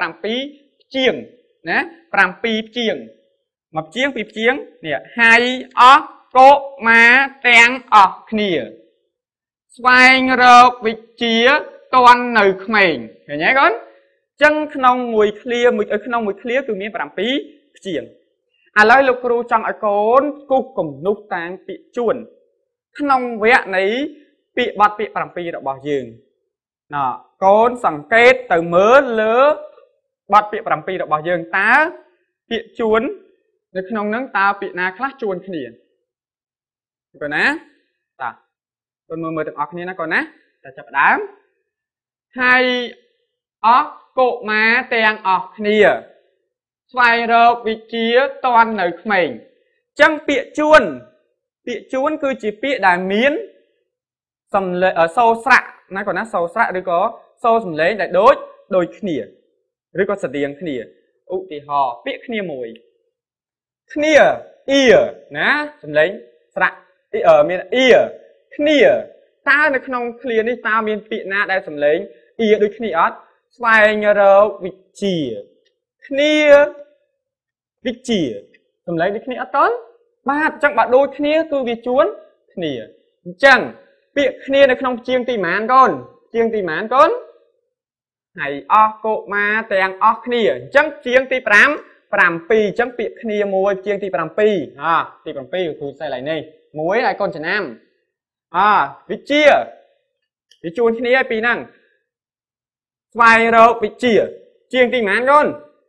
7ជាងណា7ជាងមួយជាងពីរជាងនេះហើយអស់កុមារទាំងអស់គ្នាស្វែងរកវិជ្ជាតន់នៅក្មេងឃើញទេកូនអញ្ចឹងក្នុងមួយឃ្លាក្នុងមួយឃ្លាគឺមាន7ព្យាង្គឥឡូវលោកគ្រូចង់ឲ្យកូនគូសគំនូសតាងពាក្យជួនក្នុងវគ្គនៃពាក្យបទពាក្យ7របស់យើងណ៎កូនសង្កេតទៅមើលលើបទពាក្យ7របស់យើងតើពាក្យជួននៅក្នុងហ្នឹងតើពាក្យណាខ្លះជួនគ្នាកូនណាតាកូនមើលទាំងអស់គ្នាណាកូនណាតែចាប់ដើមហើយអស់កុមារទាំងអស់គ្នាស្វែងរកវិជ្ជាតន់នៅក្មេងអញ្ចឹងពាក្យជួនគឺជាពាក្យដែលមានសំឡេងសូរស្រៈណាកូនណាសូរស្រៈឬក៏សូរសំឡេងដែលដូចគ្នាឬក៏ស្រដៀងគ្នាឧទាហរណ៍ពាក្យគ្នាមួយគ្នា ear ណាសំឡេងស្រៈមាន ear គ្នាតើនៅក្នុងឃ្លានេះតើមានពាក្យណាដែលសំឡេង ear ដូចគ្នាអត់ស្វែងរកវិជ្ជាគ្នាវិជ្ជាសំឡេងដូចគ្នាអត់តើបាទអញ្ចឹងបើដូចគ្នាគឺវាជួនគ្នាអញ្ចឹងពាក្យគ្នានៅក្នុងជាងទីម៉ានកូនជាងទីម៉ានកូនហើយអស់កុមារទាំងអស់គ្នាអញ្ចឹងជាងទី5 7អញ្ចឹងពាក្យគ្នាមួយជាងទី7ទី7គឺគ្រូសេឡៃនេះមួយហើយកូនចំណាំវិជ្ជាវាជួនគ្នាឲ្យពីហ្នឹងស្វែងរកវិជ្ជាជាងទីម៉ានកូន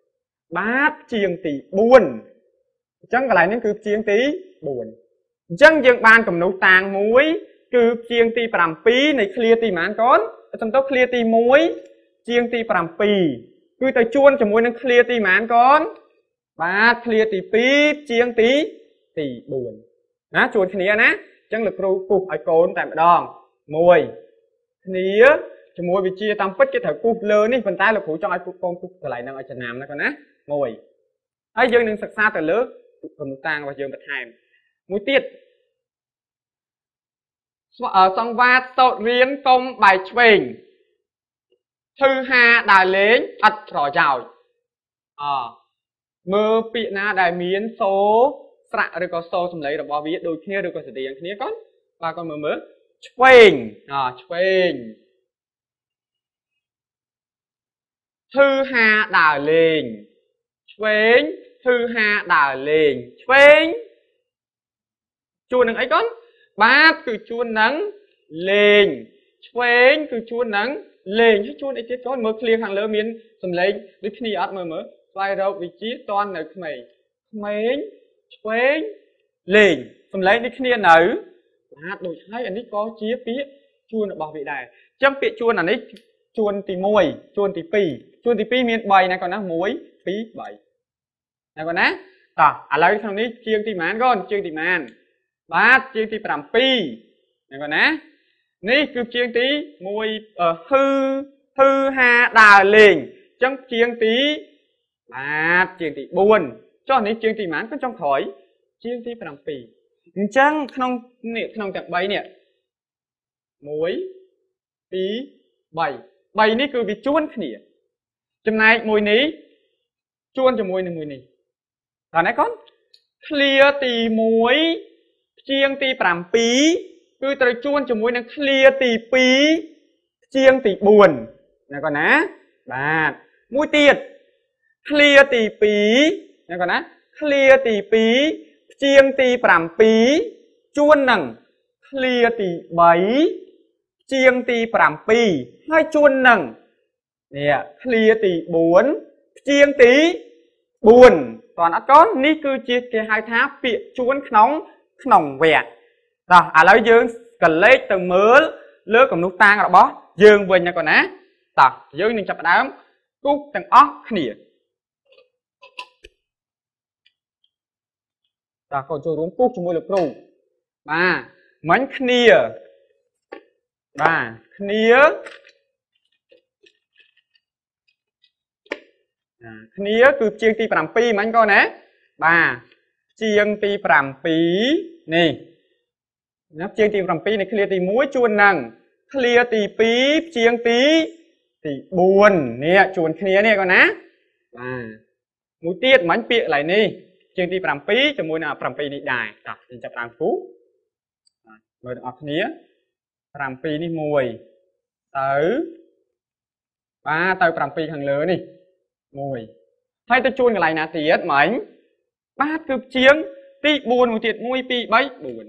bát chiêng tỷ buồn chẳng cái này nó cứ chiêng tỷ buồn chẳng dương ban cầm nấu tàng muối cứ chiêng tỷ pram pi này clear tỷ mán con trong đó clear tỷ muối chiêng tỷ pram pi cứ tới chuôn cho muối nó clear tỷ mán con bát clear tỷ pi chiêng tỷ buồn ná chuôn cái này ná chẳng lực ru cục ở cồn tại mặt đòn muối nía cho muối bị chia tam phết cái thở cục lớn đi phần tay là phụ cho ai cục con cục lại năng ở chân nam nó con ná muối ai dương đừng sặc xa từ lớn cầm tang và dương bật hàm mũi tiết ở song va sọ riêng công bài truyền thư hà đại lến ắt rõ rào mơ bị na đại miến số sạ rồi có số xong lấy được bao viết đôi kia được có sự tiền kia con và con mơ mơ truyền truyền thư hà đại lến truyền thư hà đại lến truyền chuồn nắng ấy con bát cứ chuồn nắng lên truyền cứ chuồn nắng lên chứ chuồn ấy chết con mơ clear hàng lơ miến xong lấy đôi khi ắt mơ mơ vài đâu vị trí toàn ở mày mấy truyền lên xong lấy đôi khi nở hát đôi hai anh ấy có chia phía chuồn ở bảo vệ đài chấm phía chuồn anh ấy chuồn tì môi chuồn tì pi miền bày này còn nó muối pi bày này còn á lấy thằngนี้chiêng tì mán con chiêng tì mán bát chiêng tì pram pi này còn á ní cứ chiêng tí muối hư ha đà liền trong chiêng tí bát chiêng tí buồn cho ní chiêng tì mán con trong khỏi chiêng tì pram pi chẳng không chẳng bay nè muối pi bày ní cứ bị chuôn khỉ chừng này mùi ní chuôn cho mùi ní rồi này con clear tì muối chiêng tì pram pi cứ tới chuôn cho mùi nó clear tì pi chiêng tì buồn này con á bà mũi tiệt clear tì pi này con á clear tì pi chiêng tì pram pi chuôn nằng clear tì bảy chiêng tì pram pi hai chuôn nằng nè clear tì bốn chiêng tì buồn toàn ắt con ní cứ chia cái hai tháp bị chuôn nóng vẹt rồi lấy dương cần lấy từ mớ lứa cầm nút tang rồi bó dương vừa nhà còn á dương nên chập đám cúc từng óc khỉa còn cho uống cúc cho môi lực rù ba mánh khỉa ba khỉa khỉa cứ chiêng tì pram pi mánh con á ba chiêng tì pram pi nè chiêng tì pram pi này clear tì muối chuồn nằng clear tì pi chiêng tì buồn nè chuồn khỉa nè con á mũi tiết mánh pịa lại nè chiêng tì pram pi cho môi nào pram pi đi đài mình chập đàn phú rồi ở khỉa pram pi đi mùi tới ba tới pram pi hàng lứa nè mùi hay tôi chuôn cái này là tiết mảnh bát cực chiếng tí buồn một tiết mùi pi bấy buồn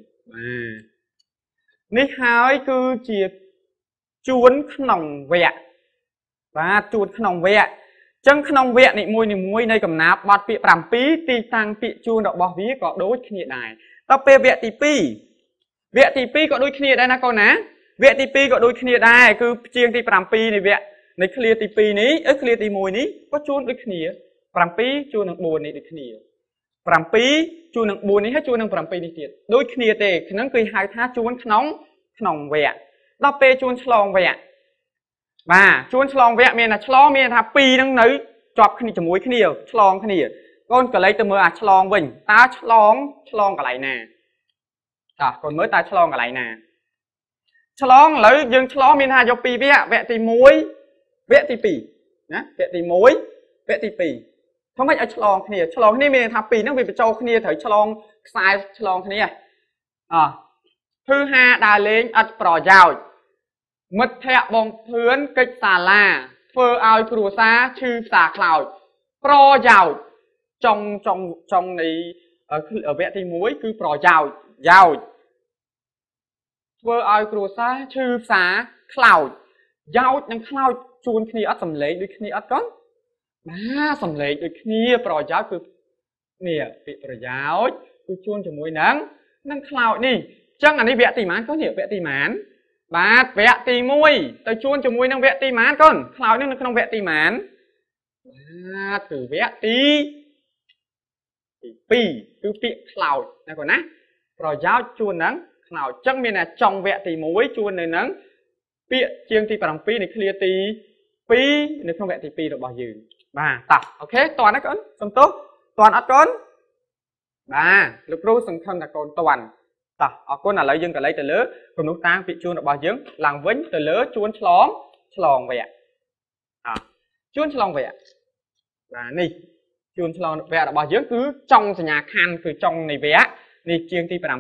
ní hai cứ chiết chuôn nòng vẹt và chuôn nòng vẹt chân nòng vẹt này mùi này cầm nạp bát bị pram pi tí tăng bị chuôn đọc bỏ ví có đối khía này tao pe vẹt tí pi có đôi khía đây là con ná vẹt tí pi có đôi khía đây cứ chiêng tí pram pi này vẹt này clear tì pi ní clear tì mùi ní có chuôn đôi khía pram pi chuôn nằng buồn này đôi khía pram pi chuôn nằng buồn ní hay chuôn nằng pram pi ní tiệt đôi khía tề nó cười hai thá chuôn nóng vẹt đáp pe chuôn chlong vẹt và chuôn chlong vẹt miền là chlong miền thá pi nằng nấy chọp khía chấm muối khía chlong khía con cả lấy từ mưa chlong vinh ta chlong cả lại nè còn mới ta chlong cả lại nè chlong lấy dương chlong miền hà do pi vẹt tì muối vẽ tì pì nhá vẽ tì muối vẽ tì pì không phải ở chlong này mình tháp pì nó vì châu kia thấy chlong sai chlong này thứ hai đà lên ắt bỏ dạo mất thẹo bông thướn kịch xà la phơ ao cừu xa chư xà khảo bỏ dạo trong này ở vẽ tì muối cứ bỏ dạo phơ ao cừu xa chư xà khảo dạo nhưng khảo chuôn khi ắt sầm lấy đôi khi ắt con សំឡេងដូចគ្នាប្រយោជន៍គឺនេះពាក្យប្រយោជន៍គឺជួនជាមួយនឹងខ្លោចនេះចឹងអានេះវគ្គទីម៉ានកូននេះវគ្គទីម៉ានបាទវគ្គទី1ទៅជួនជាមួយនឹងវគ្គទីម៉ានកូនខ្លោចនេះនៅក្នុងវគ្គទីម៉ានបាទគឺវគ្គទី2គឺពាក្យខ្លោចណាកូនណាប្រយោជន៍ជួននឹងខ្លោចចឹងមានតែចុងវគ្គទី1ជួននៅនឹងពាក្យជាងទី7នៃឃ្លាទី2នៅក្នុងវគ្គទី2របស់យើងបាទតោះអូខេតើណាកូនសំទោសតើអត់កូនបាទលោកគ្រូសង្ឃឹមថាកូនតើតោះអរគុណឥឡូវយើងក៏លេខទៅលើគំនុះតាំងពាក្យជួនរបស់យើងឡើងវិញទៅលើជួនឆ្លងវគ្គជួនឆ្លងវគ្គបាទនេះជួនឆ្លងវគ្គរបស់យើងគឺចុងសញ្ញាខណ្ឌគឺចុងនៃវគ្គនេះជាងទី7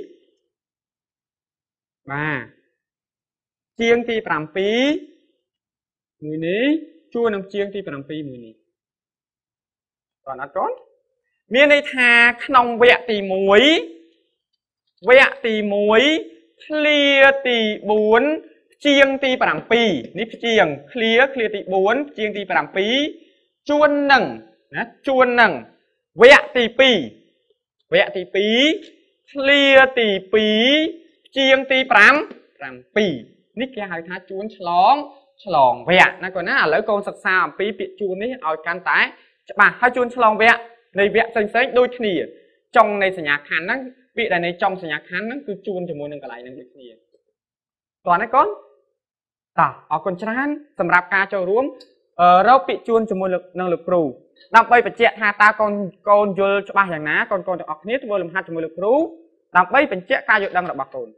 បាទជាងទី7មួយនេះជួននឹងជាងទី7មួយនេះតើអត់កូនមានន័យថាក្នុងវគ្គទី1វគ្គទី1ឃ្លាទី4ជាងទី7នេះជាងឃ្លាទី4ជាងទី7ជួននឹងណាជួននឹងវគ្គទី2វគ្គទី2ឃ្លាទី2ជាងទី7នេះគេហៅថាជួនឆ្លងវគ្គណាកូនណាឥឡូវកូនសិក្សាអំពីពាក្យជួននេះឲ្យកាន់តែច្បាស់ហើយជួនឆ្លងវគ្គនៃវគ្គផ្សេងដូចគ្នាចុងនៃសញ្ញាខណ្ឌហ្នឹងពាក្យដែលនៃចុងសញ្ញាខណ្ឌហ្នឹងគឺជួនជាមួយនឹងកន្លែងហ្នឹងដូចគ្នាតោះណាកូនតោះអរគុណច្រើនសម្រាប់ការចូលរួមរកពាក្យជួនជាមួយនឹងលោកគ្រូដើម្បីបញ្ជាក់ថាតើកូនយល់ច្បាស់យ៉ាងណាកូនទាំងអស់គ្នាធ្វើលំហាត់ជាមួយលោកគ្រូដើម្បីបញ្ជាក់ការយល់ដឹងរបស់កូន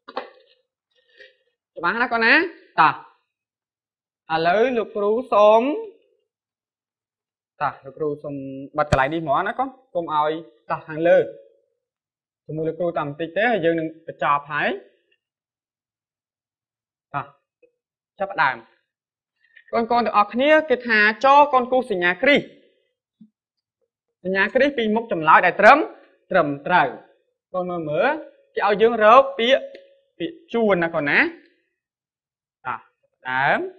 ច្បាស់ណាកូនណាតោះឥឡូវលោកគ្រូសូមលោកគ្រូសូមបិទកន្លែងនេះហ្មងណាកូនកុំឲ្យតោះខាងលើជាមួយលោកគ្រូតាមបន្តិចទេហើយយើងនឹងបញ្ចប់ហើយចាប់ផ្ដើមកូនទាំងអស់គ្នាគេថាចកូនគូសញ្ញាគ្រីសពីមុខចម្លើយដែលត្រឹមត្រូវកូនមើលគេឲ្យយើងរកពាក្យជួនណាកូនណាដើម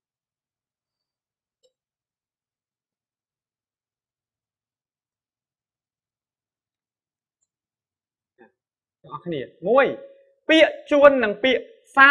ទាំងអស់គ្នា1ពាក្យជួននិងពាក្យសា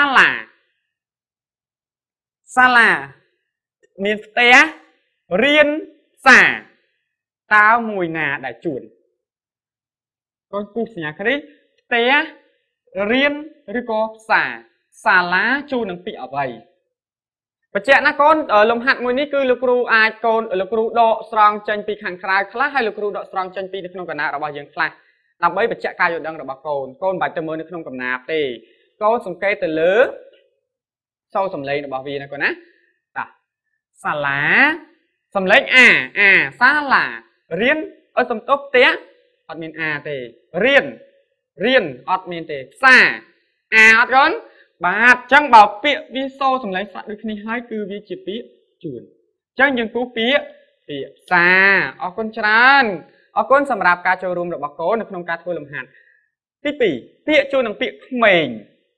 លាមានផ្ទះរៀនសាតើមួយណាដែលជួនកូនគូសញ្ញាគ្រីផ្ទះរៀនឬក៏សាលាជួននឹងពាក្យអ្វីបញ្ជាក់ណាកូនលំហាត់មួយនេះគឺលោកគ្រូអាចលោកគ្រូដកស្រង់ចេញពីខាងក្រៅខ្លះហើយលោកគ្រូដកស្រង់ចេញពីនៅក្នុងកណ្ដាលរបស់យើងខ្លះដើម្បីបញ្ជាក់ការយល់ដឹងរបស់កូនមិនបាច់ទៅមើលនៅក្នុងកំណាព្យទេកូនសង្កេតទៅលើសូរសំឡេងរបស់វាណាកូនណាសាលាសំឡេងអាសាលារៀនឲ្យសំទប់ផ្ទះអត់មានអាទេរៀនអត់មានទេផ្សារអត់កូនបាទអញ្ចឹងបើពាក្យវាសូរសំឡេងស្រាក់ដូចគ្នាហើយគឺវាជាពាក្យជួនអញ្ចឹងយើងគូពាក្យផ្សារអរគុណច្រើនអរគុណសម្រាប់ការចូលរួមរបស់កូននៅក្នុងការធ្វើលំហាត់ទី2ពាក្យជួននឹងពាក្យក្មេង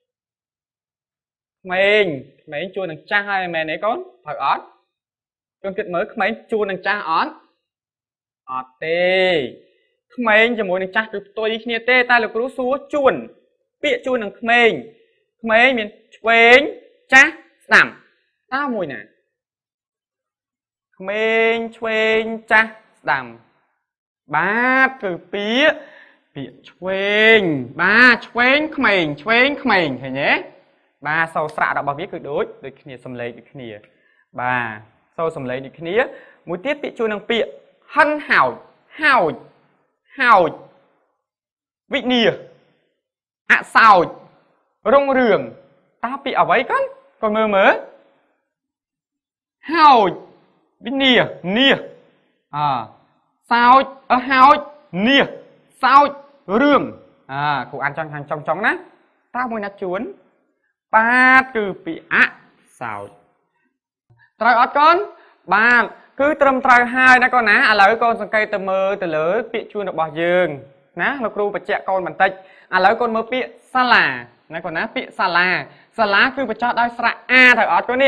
ជួននឹងចាស់ហើយមែនទេកូនត្រូវអត់កូនគិតមើលក្មេងជួននឹងចាស់អត់ទេក្មេងជាមួយនឹងចាស់គឺផ្ទុយគ្នាទេតែលោកគ្រូសួរជួនពាក្យជួននឹងក្មេងមានឆ្វេងចាស់ស្ដាំតើមួយណាក្មេងឆ្វេងចាស់ស្ដាំបាទគឺពាក្យឆ្វេងបាទឆ្វេងក្មេងឃើញទេបាទសូរស្រាក់របស់វាគឺដូចគ្នាសំឡេងដូចគ្នាបាទសូរសំឡេងដូចគ្នាមួយទៀតពាក្យជួននឹងពាក្យហិនហោចវិញ្ញាអសោចរុងរឿងតើពាក្យអ្វីកូនមើលហោចវិញ្ញាសោចហោចនាសោចរឿងគ្រូអានចង់ណាតើមួយណាជួនបាទគឺពាក្យអសោចត្រូវអត់កូនបាទគឺត្រឹមត្រូវហើយណាកូនណាឥឡូវកូនសង្កេតទៅមើលទៅលើពាក្យជួនរបស់យើងណាលោកគ្រូបញ្ជាក់កូនបន្តិចឥឡូវកូនមើលពាក្យសាលាណាកូនណាពាក្យសាលាគឺបញ្ចុះដោយស្រៈអាត្រូវអត់កូននេះ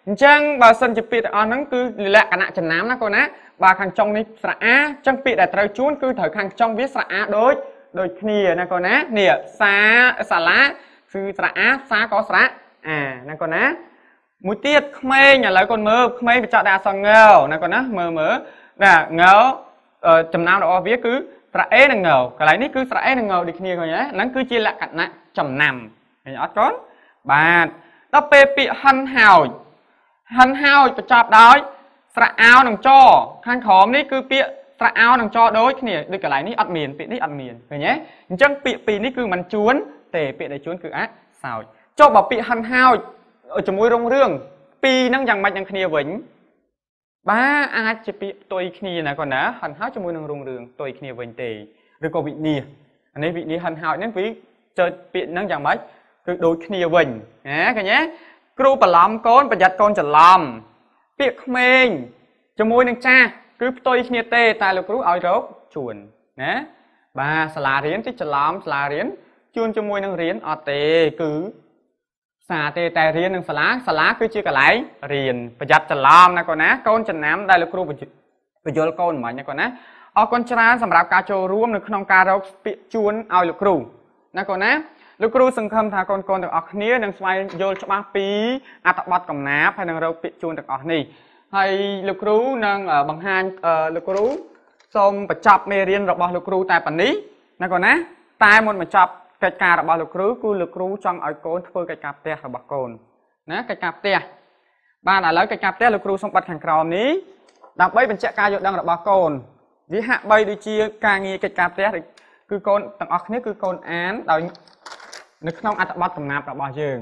chẳng bà sân chụp biệt ở nắng cứ lẹ cả nạ trần nám nó con á bà khang trong này sạ á chẳng biệt để trời chuôn cứ thời khang trong viết sạ á đôi kia nè con á nè xá lá sư sạ á xá có sạ nè con á mũi tiết khmê nhà lấy con mơ khmê bị chọn đa sang ngầu nè con á mơ nè ngầu chấm nào đó viết cứ sạ é là ngầu cái này cứ sạ é là ngầu đi kia rồi nhé nắng cứ chia lại cả nạ chấm nằm nhỏ con bà đó pe bị hân hàoประจับได้สระเอาหนังจอข้างขอมนี่คือเปียสระเอาหนังจอโดยเนี่ยด้วยกับไหลนี่อัดเมียนปีนี่อัดเมียนเห็นไหมจังปีนี่คือมันชวนแต่ปีใดชวนคือสาวจอบอกปีหันห้าวจมูกรงเรื่องปีนั่งยังมันยังเคลียร์วิ่งบ้าอาจจะปีตัวเคลียร์นะก่อนนะหันห้าวจมูกนั่งรงเรื่องตัวเคลียร์วิ่งเตะหรือก็วินีอันนี้วินีหันห้าวนั่นวิเจอปีนั่งยังไม่คือโดยเคลียร์วิ่งนะกันเนี้ยครูประลำก้นประหยัดก้นจะลำเปียกเมงจมูกนังจ้าคือตัวเคลียร์เตะแต่เราครูเอารบชวนนะบ้าสลาเรียนที่จะลำสลาเรียนชวนจมูกนังเรียนอเตคือสาเตแต่เรียนนังสลาคือชื่ออะไรเรียนประหยัดจะลำนะก่อนนะก้นจะน้ำได้เราครูประโยชน์ก้นเหมือนนะก่อนนะเอาก้นชนะสำหรับการโจร่วมในขนมการเราชวนเอาเราครูนะก่อนนะลูกครูสังคมทางกรต่างออกนี้ดังสมัยโยนฉบับปีอัตบัตรกำนับให้ดังเราปิดจูนต่างออกนี้ให้ลูกครูดังบางฮันลูกครูส่งประจับเมเรียนระบอบลูกครูแต่ปัจนี้นะก่อนนะตายหมดประจับกิจการระบอบลูกครูกูลูกครูจังเอาโกนเพื่อกิจการเตะระบอบโกนนะกิจการเตะบ้านอะไรกิจการเตะลูกครูส่งบัตรแข่งคราวนี้ดังใบเป็นเจ้าการหยดดังระบอบโกนวิหะใบดิจีการงี้กิจการเตะคือโกนต่างออกนี้คือโกนอ่านโดยนึกน้องอัตบัตรกำนับระบอบยืง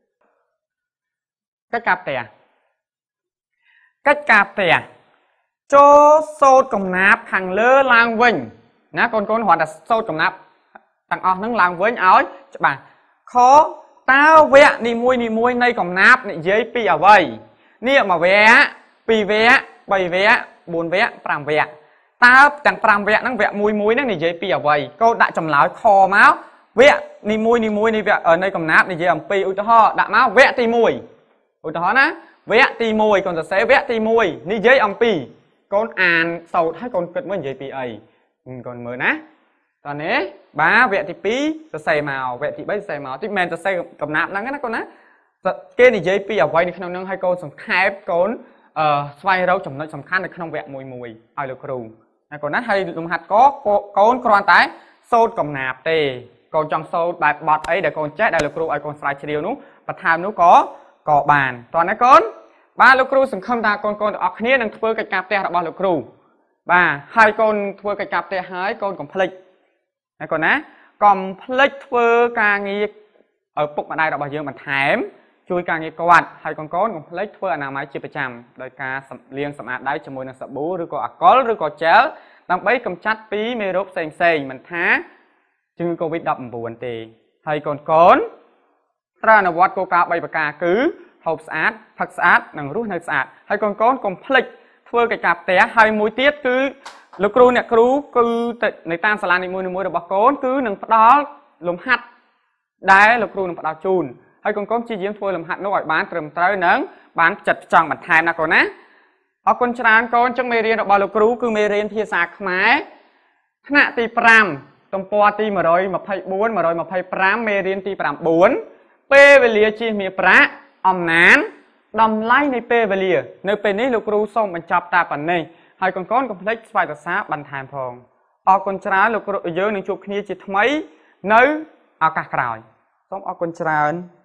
กิจการเตะโจโซดกำนับขังเลือลางวิ่งนะคนหัวแต่โซดกำนับต่างออกนั่งลางวิ่งเอาจะบ่าขอตาเวะนี่มวยในกำนับนี่เย้ปีเอาไว้เนี่ยมาเวะปีเวะใบเวะบุญเวะปรามเวะตาต่างปรามเวะนั่งเวะมวยนั่งนี่เย้ปีเอาไว้ก็ได้จำเหลาคอม้าเวะนี่มวยนี่เวะในกำนับนี่เย้อมปีอุตห่อด่าม้าเวะตีมวยอุตห่อนะเวะตีมวยก่อนจะเสเวะตีมวยนี่เย้อมปีก่อนอ่านสาวให้ก่อนเกิดเมื่อเย้ปีไอก่อนเมื่อนะตอนนี้บ้าเวะที่ปีจะใส่มาเวะที่ใบใส่มาที่แมนจะใส่กับน้ำนั่งนะก่อนนะเกณฑ์นี่เย้ปีเอาไว้ในขนมนั่งให้ก่อนส่งแคบก่อนสไฟเราจำนวนสำคัญในขนมเวะมวยเอาเลยครูนะก่อนนั้นให้ลุงหัดก็ก่อนกรอนตายโซดกับน้ำเตะก่อนจังโซดแบบบอดไอเดี๋ยวก่อนแจ๊ได้เลยครูไอก่อนสไลด์เดียวนู้ประธานนู้ก็บานตอนนั้นก่อนบ้าลูกครูสังคมตาก่อนออกนี้นั่งเพื่อกิจการเตะระบาดลูกครูบ้าให้ก่อนเพื่อกิจการเตะหายก่อนผลิตนะก่อนนะก่อนผลิตเพื่อการงี้ปลุกมาได้ระบาดเยอะมันแถมช่วยการงี้กวาดให้ก่อนผลิตเพื่ออนามัยจีบประจำโดยการเลี้ยงสมาร์ทได้จมูกนักสบู่หรือก็อัลกอฮอล์หรือก็เจลตั้งใบกำจัดปีเมโรคเซ็งมันท้าจึงโควิดดับปวดเตะให้ก่อนตราหนวัดโกกาใบปากกาคือหอบสะอาดผักสะอาดหนังรูในสะอาดให้ก่อนกลมพลิกเพื่อกิจการเตะให้มวยเตี้ยคือลูกครูเนี่ยครูคือในตามสลาในมวยระบาดก้นคือหนึ่งปลาลมหัดได้ลูกครูหนึ่งปลาจูนให้ก่อนชี้ยิ้มเพื่อลมหัดน้อยบ้านเติมเต้าหนังบ้านจัดจังบัดไทยนะก่อนนะเอาคนชราก่อนจังเมเรียนระบาดลูกครูคือเมเรียนที่สากไม้ขณะตีปรามตรงปอตีมามาไพ่บ้วนมาไพ่ปรามเมเรียนตีปรามบ้วนเป้เวลียจีมีพระอมนานดำไล่ในเป้เวลียในเป็นนี้ลูกครูส่งบรรจับตาปันนี่ให้ก้อนกับเล็กสไปตัดซาบันทานพองออกคนชราลูกครูเยอะหนึ่งจุกนี้จิตไหมเนื้ออากาศกลายส่งออกคนชรา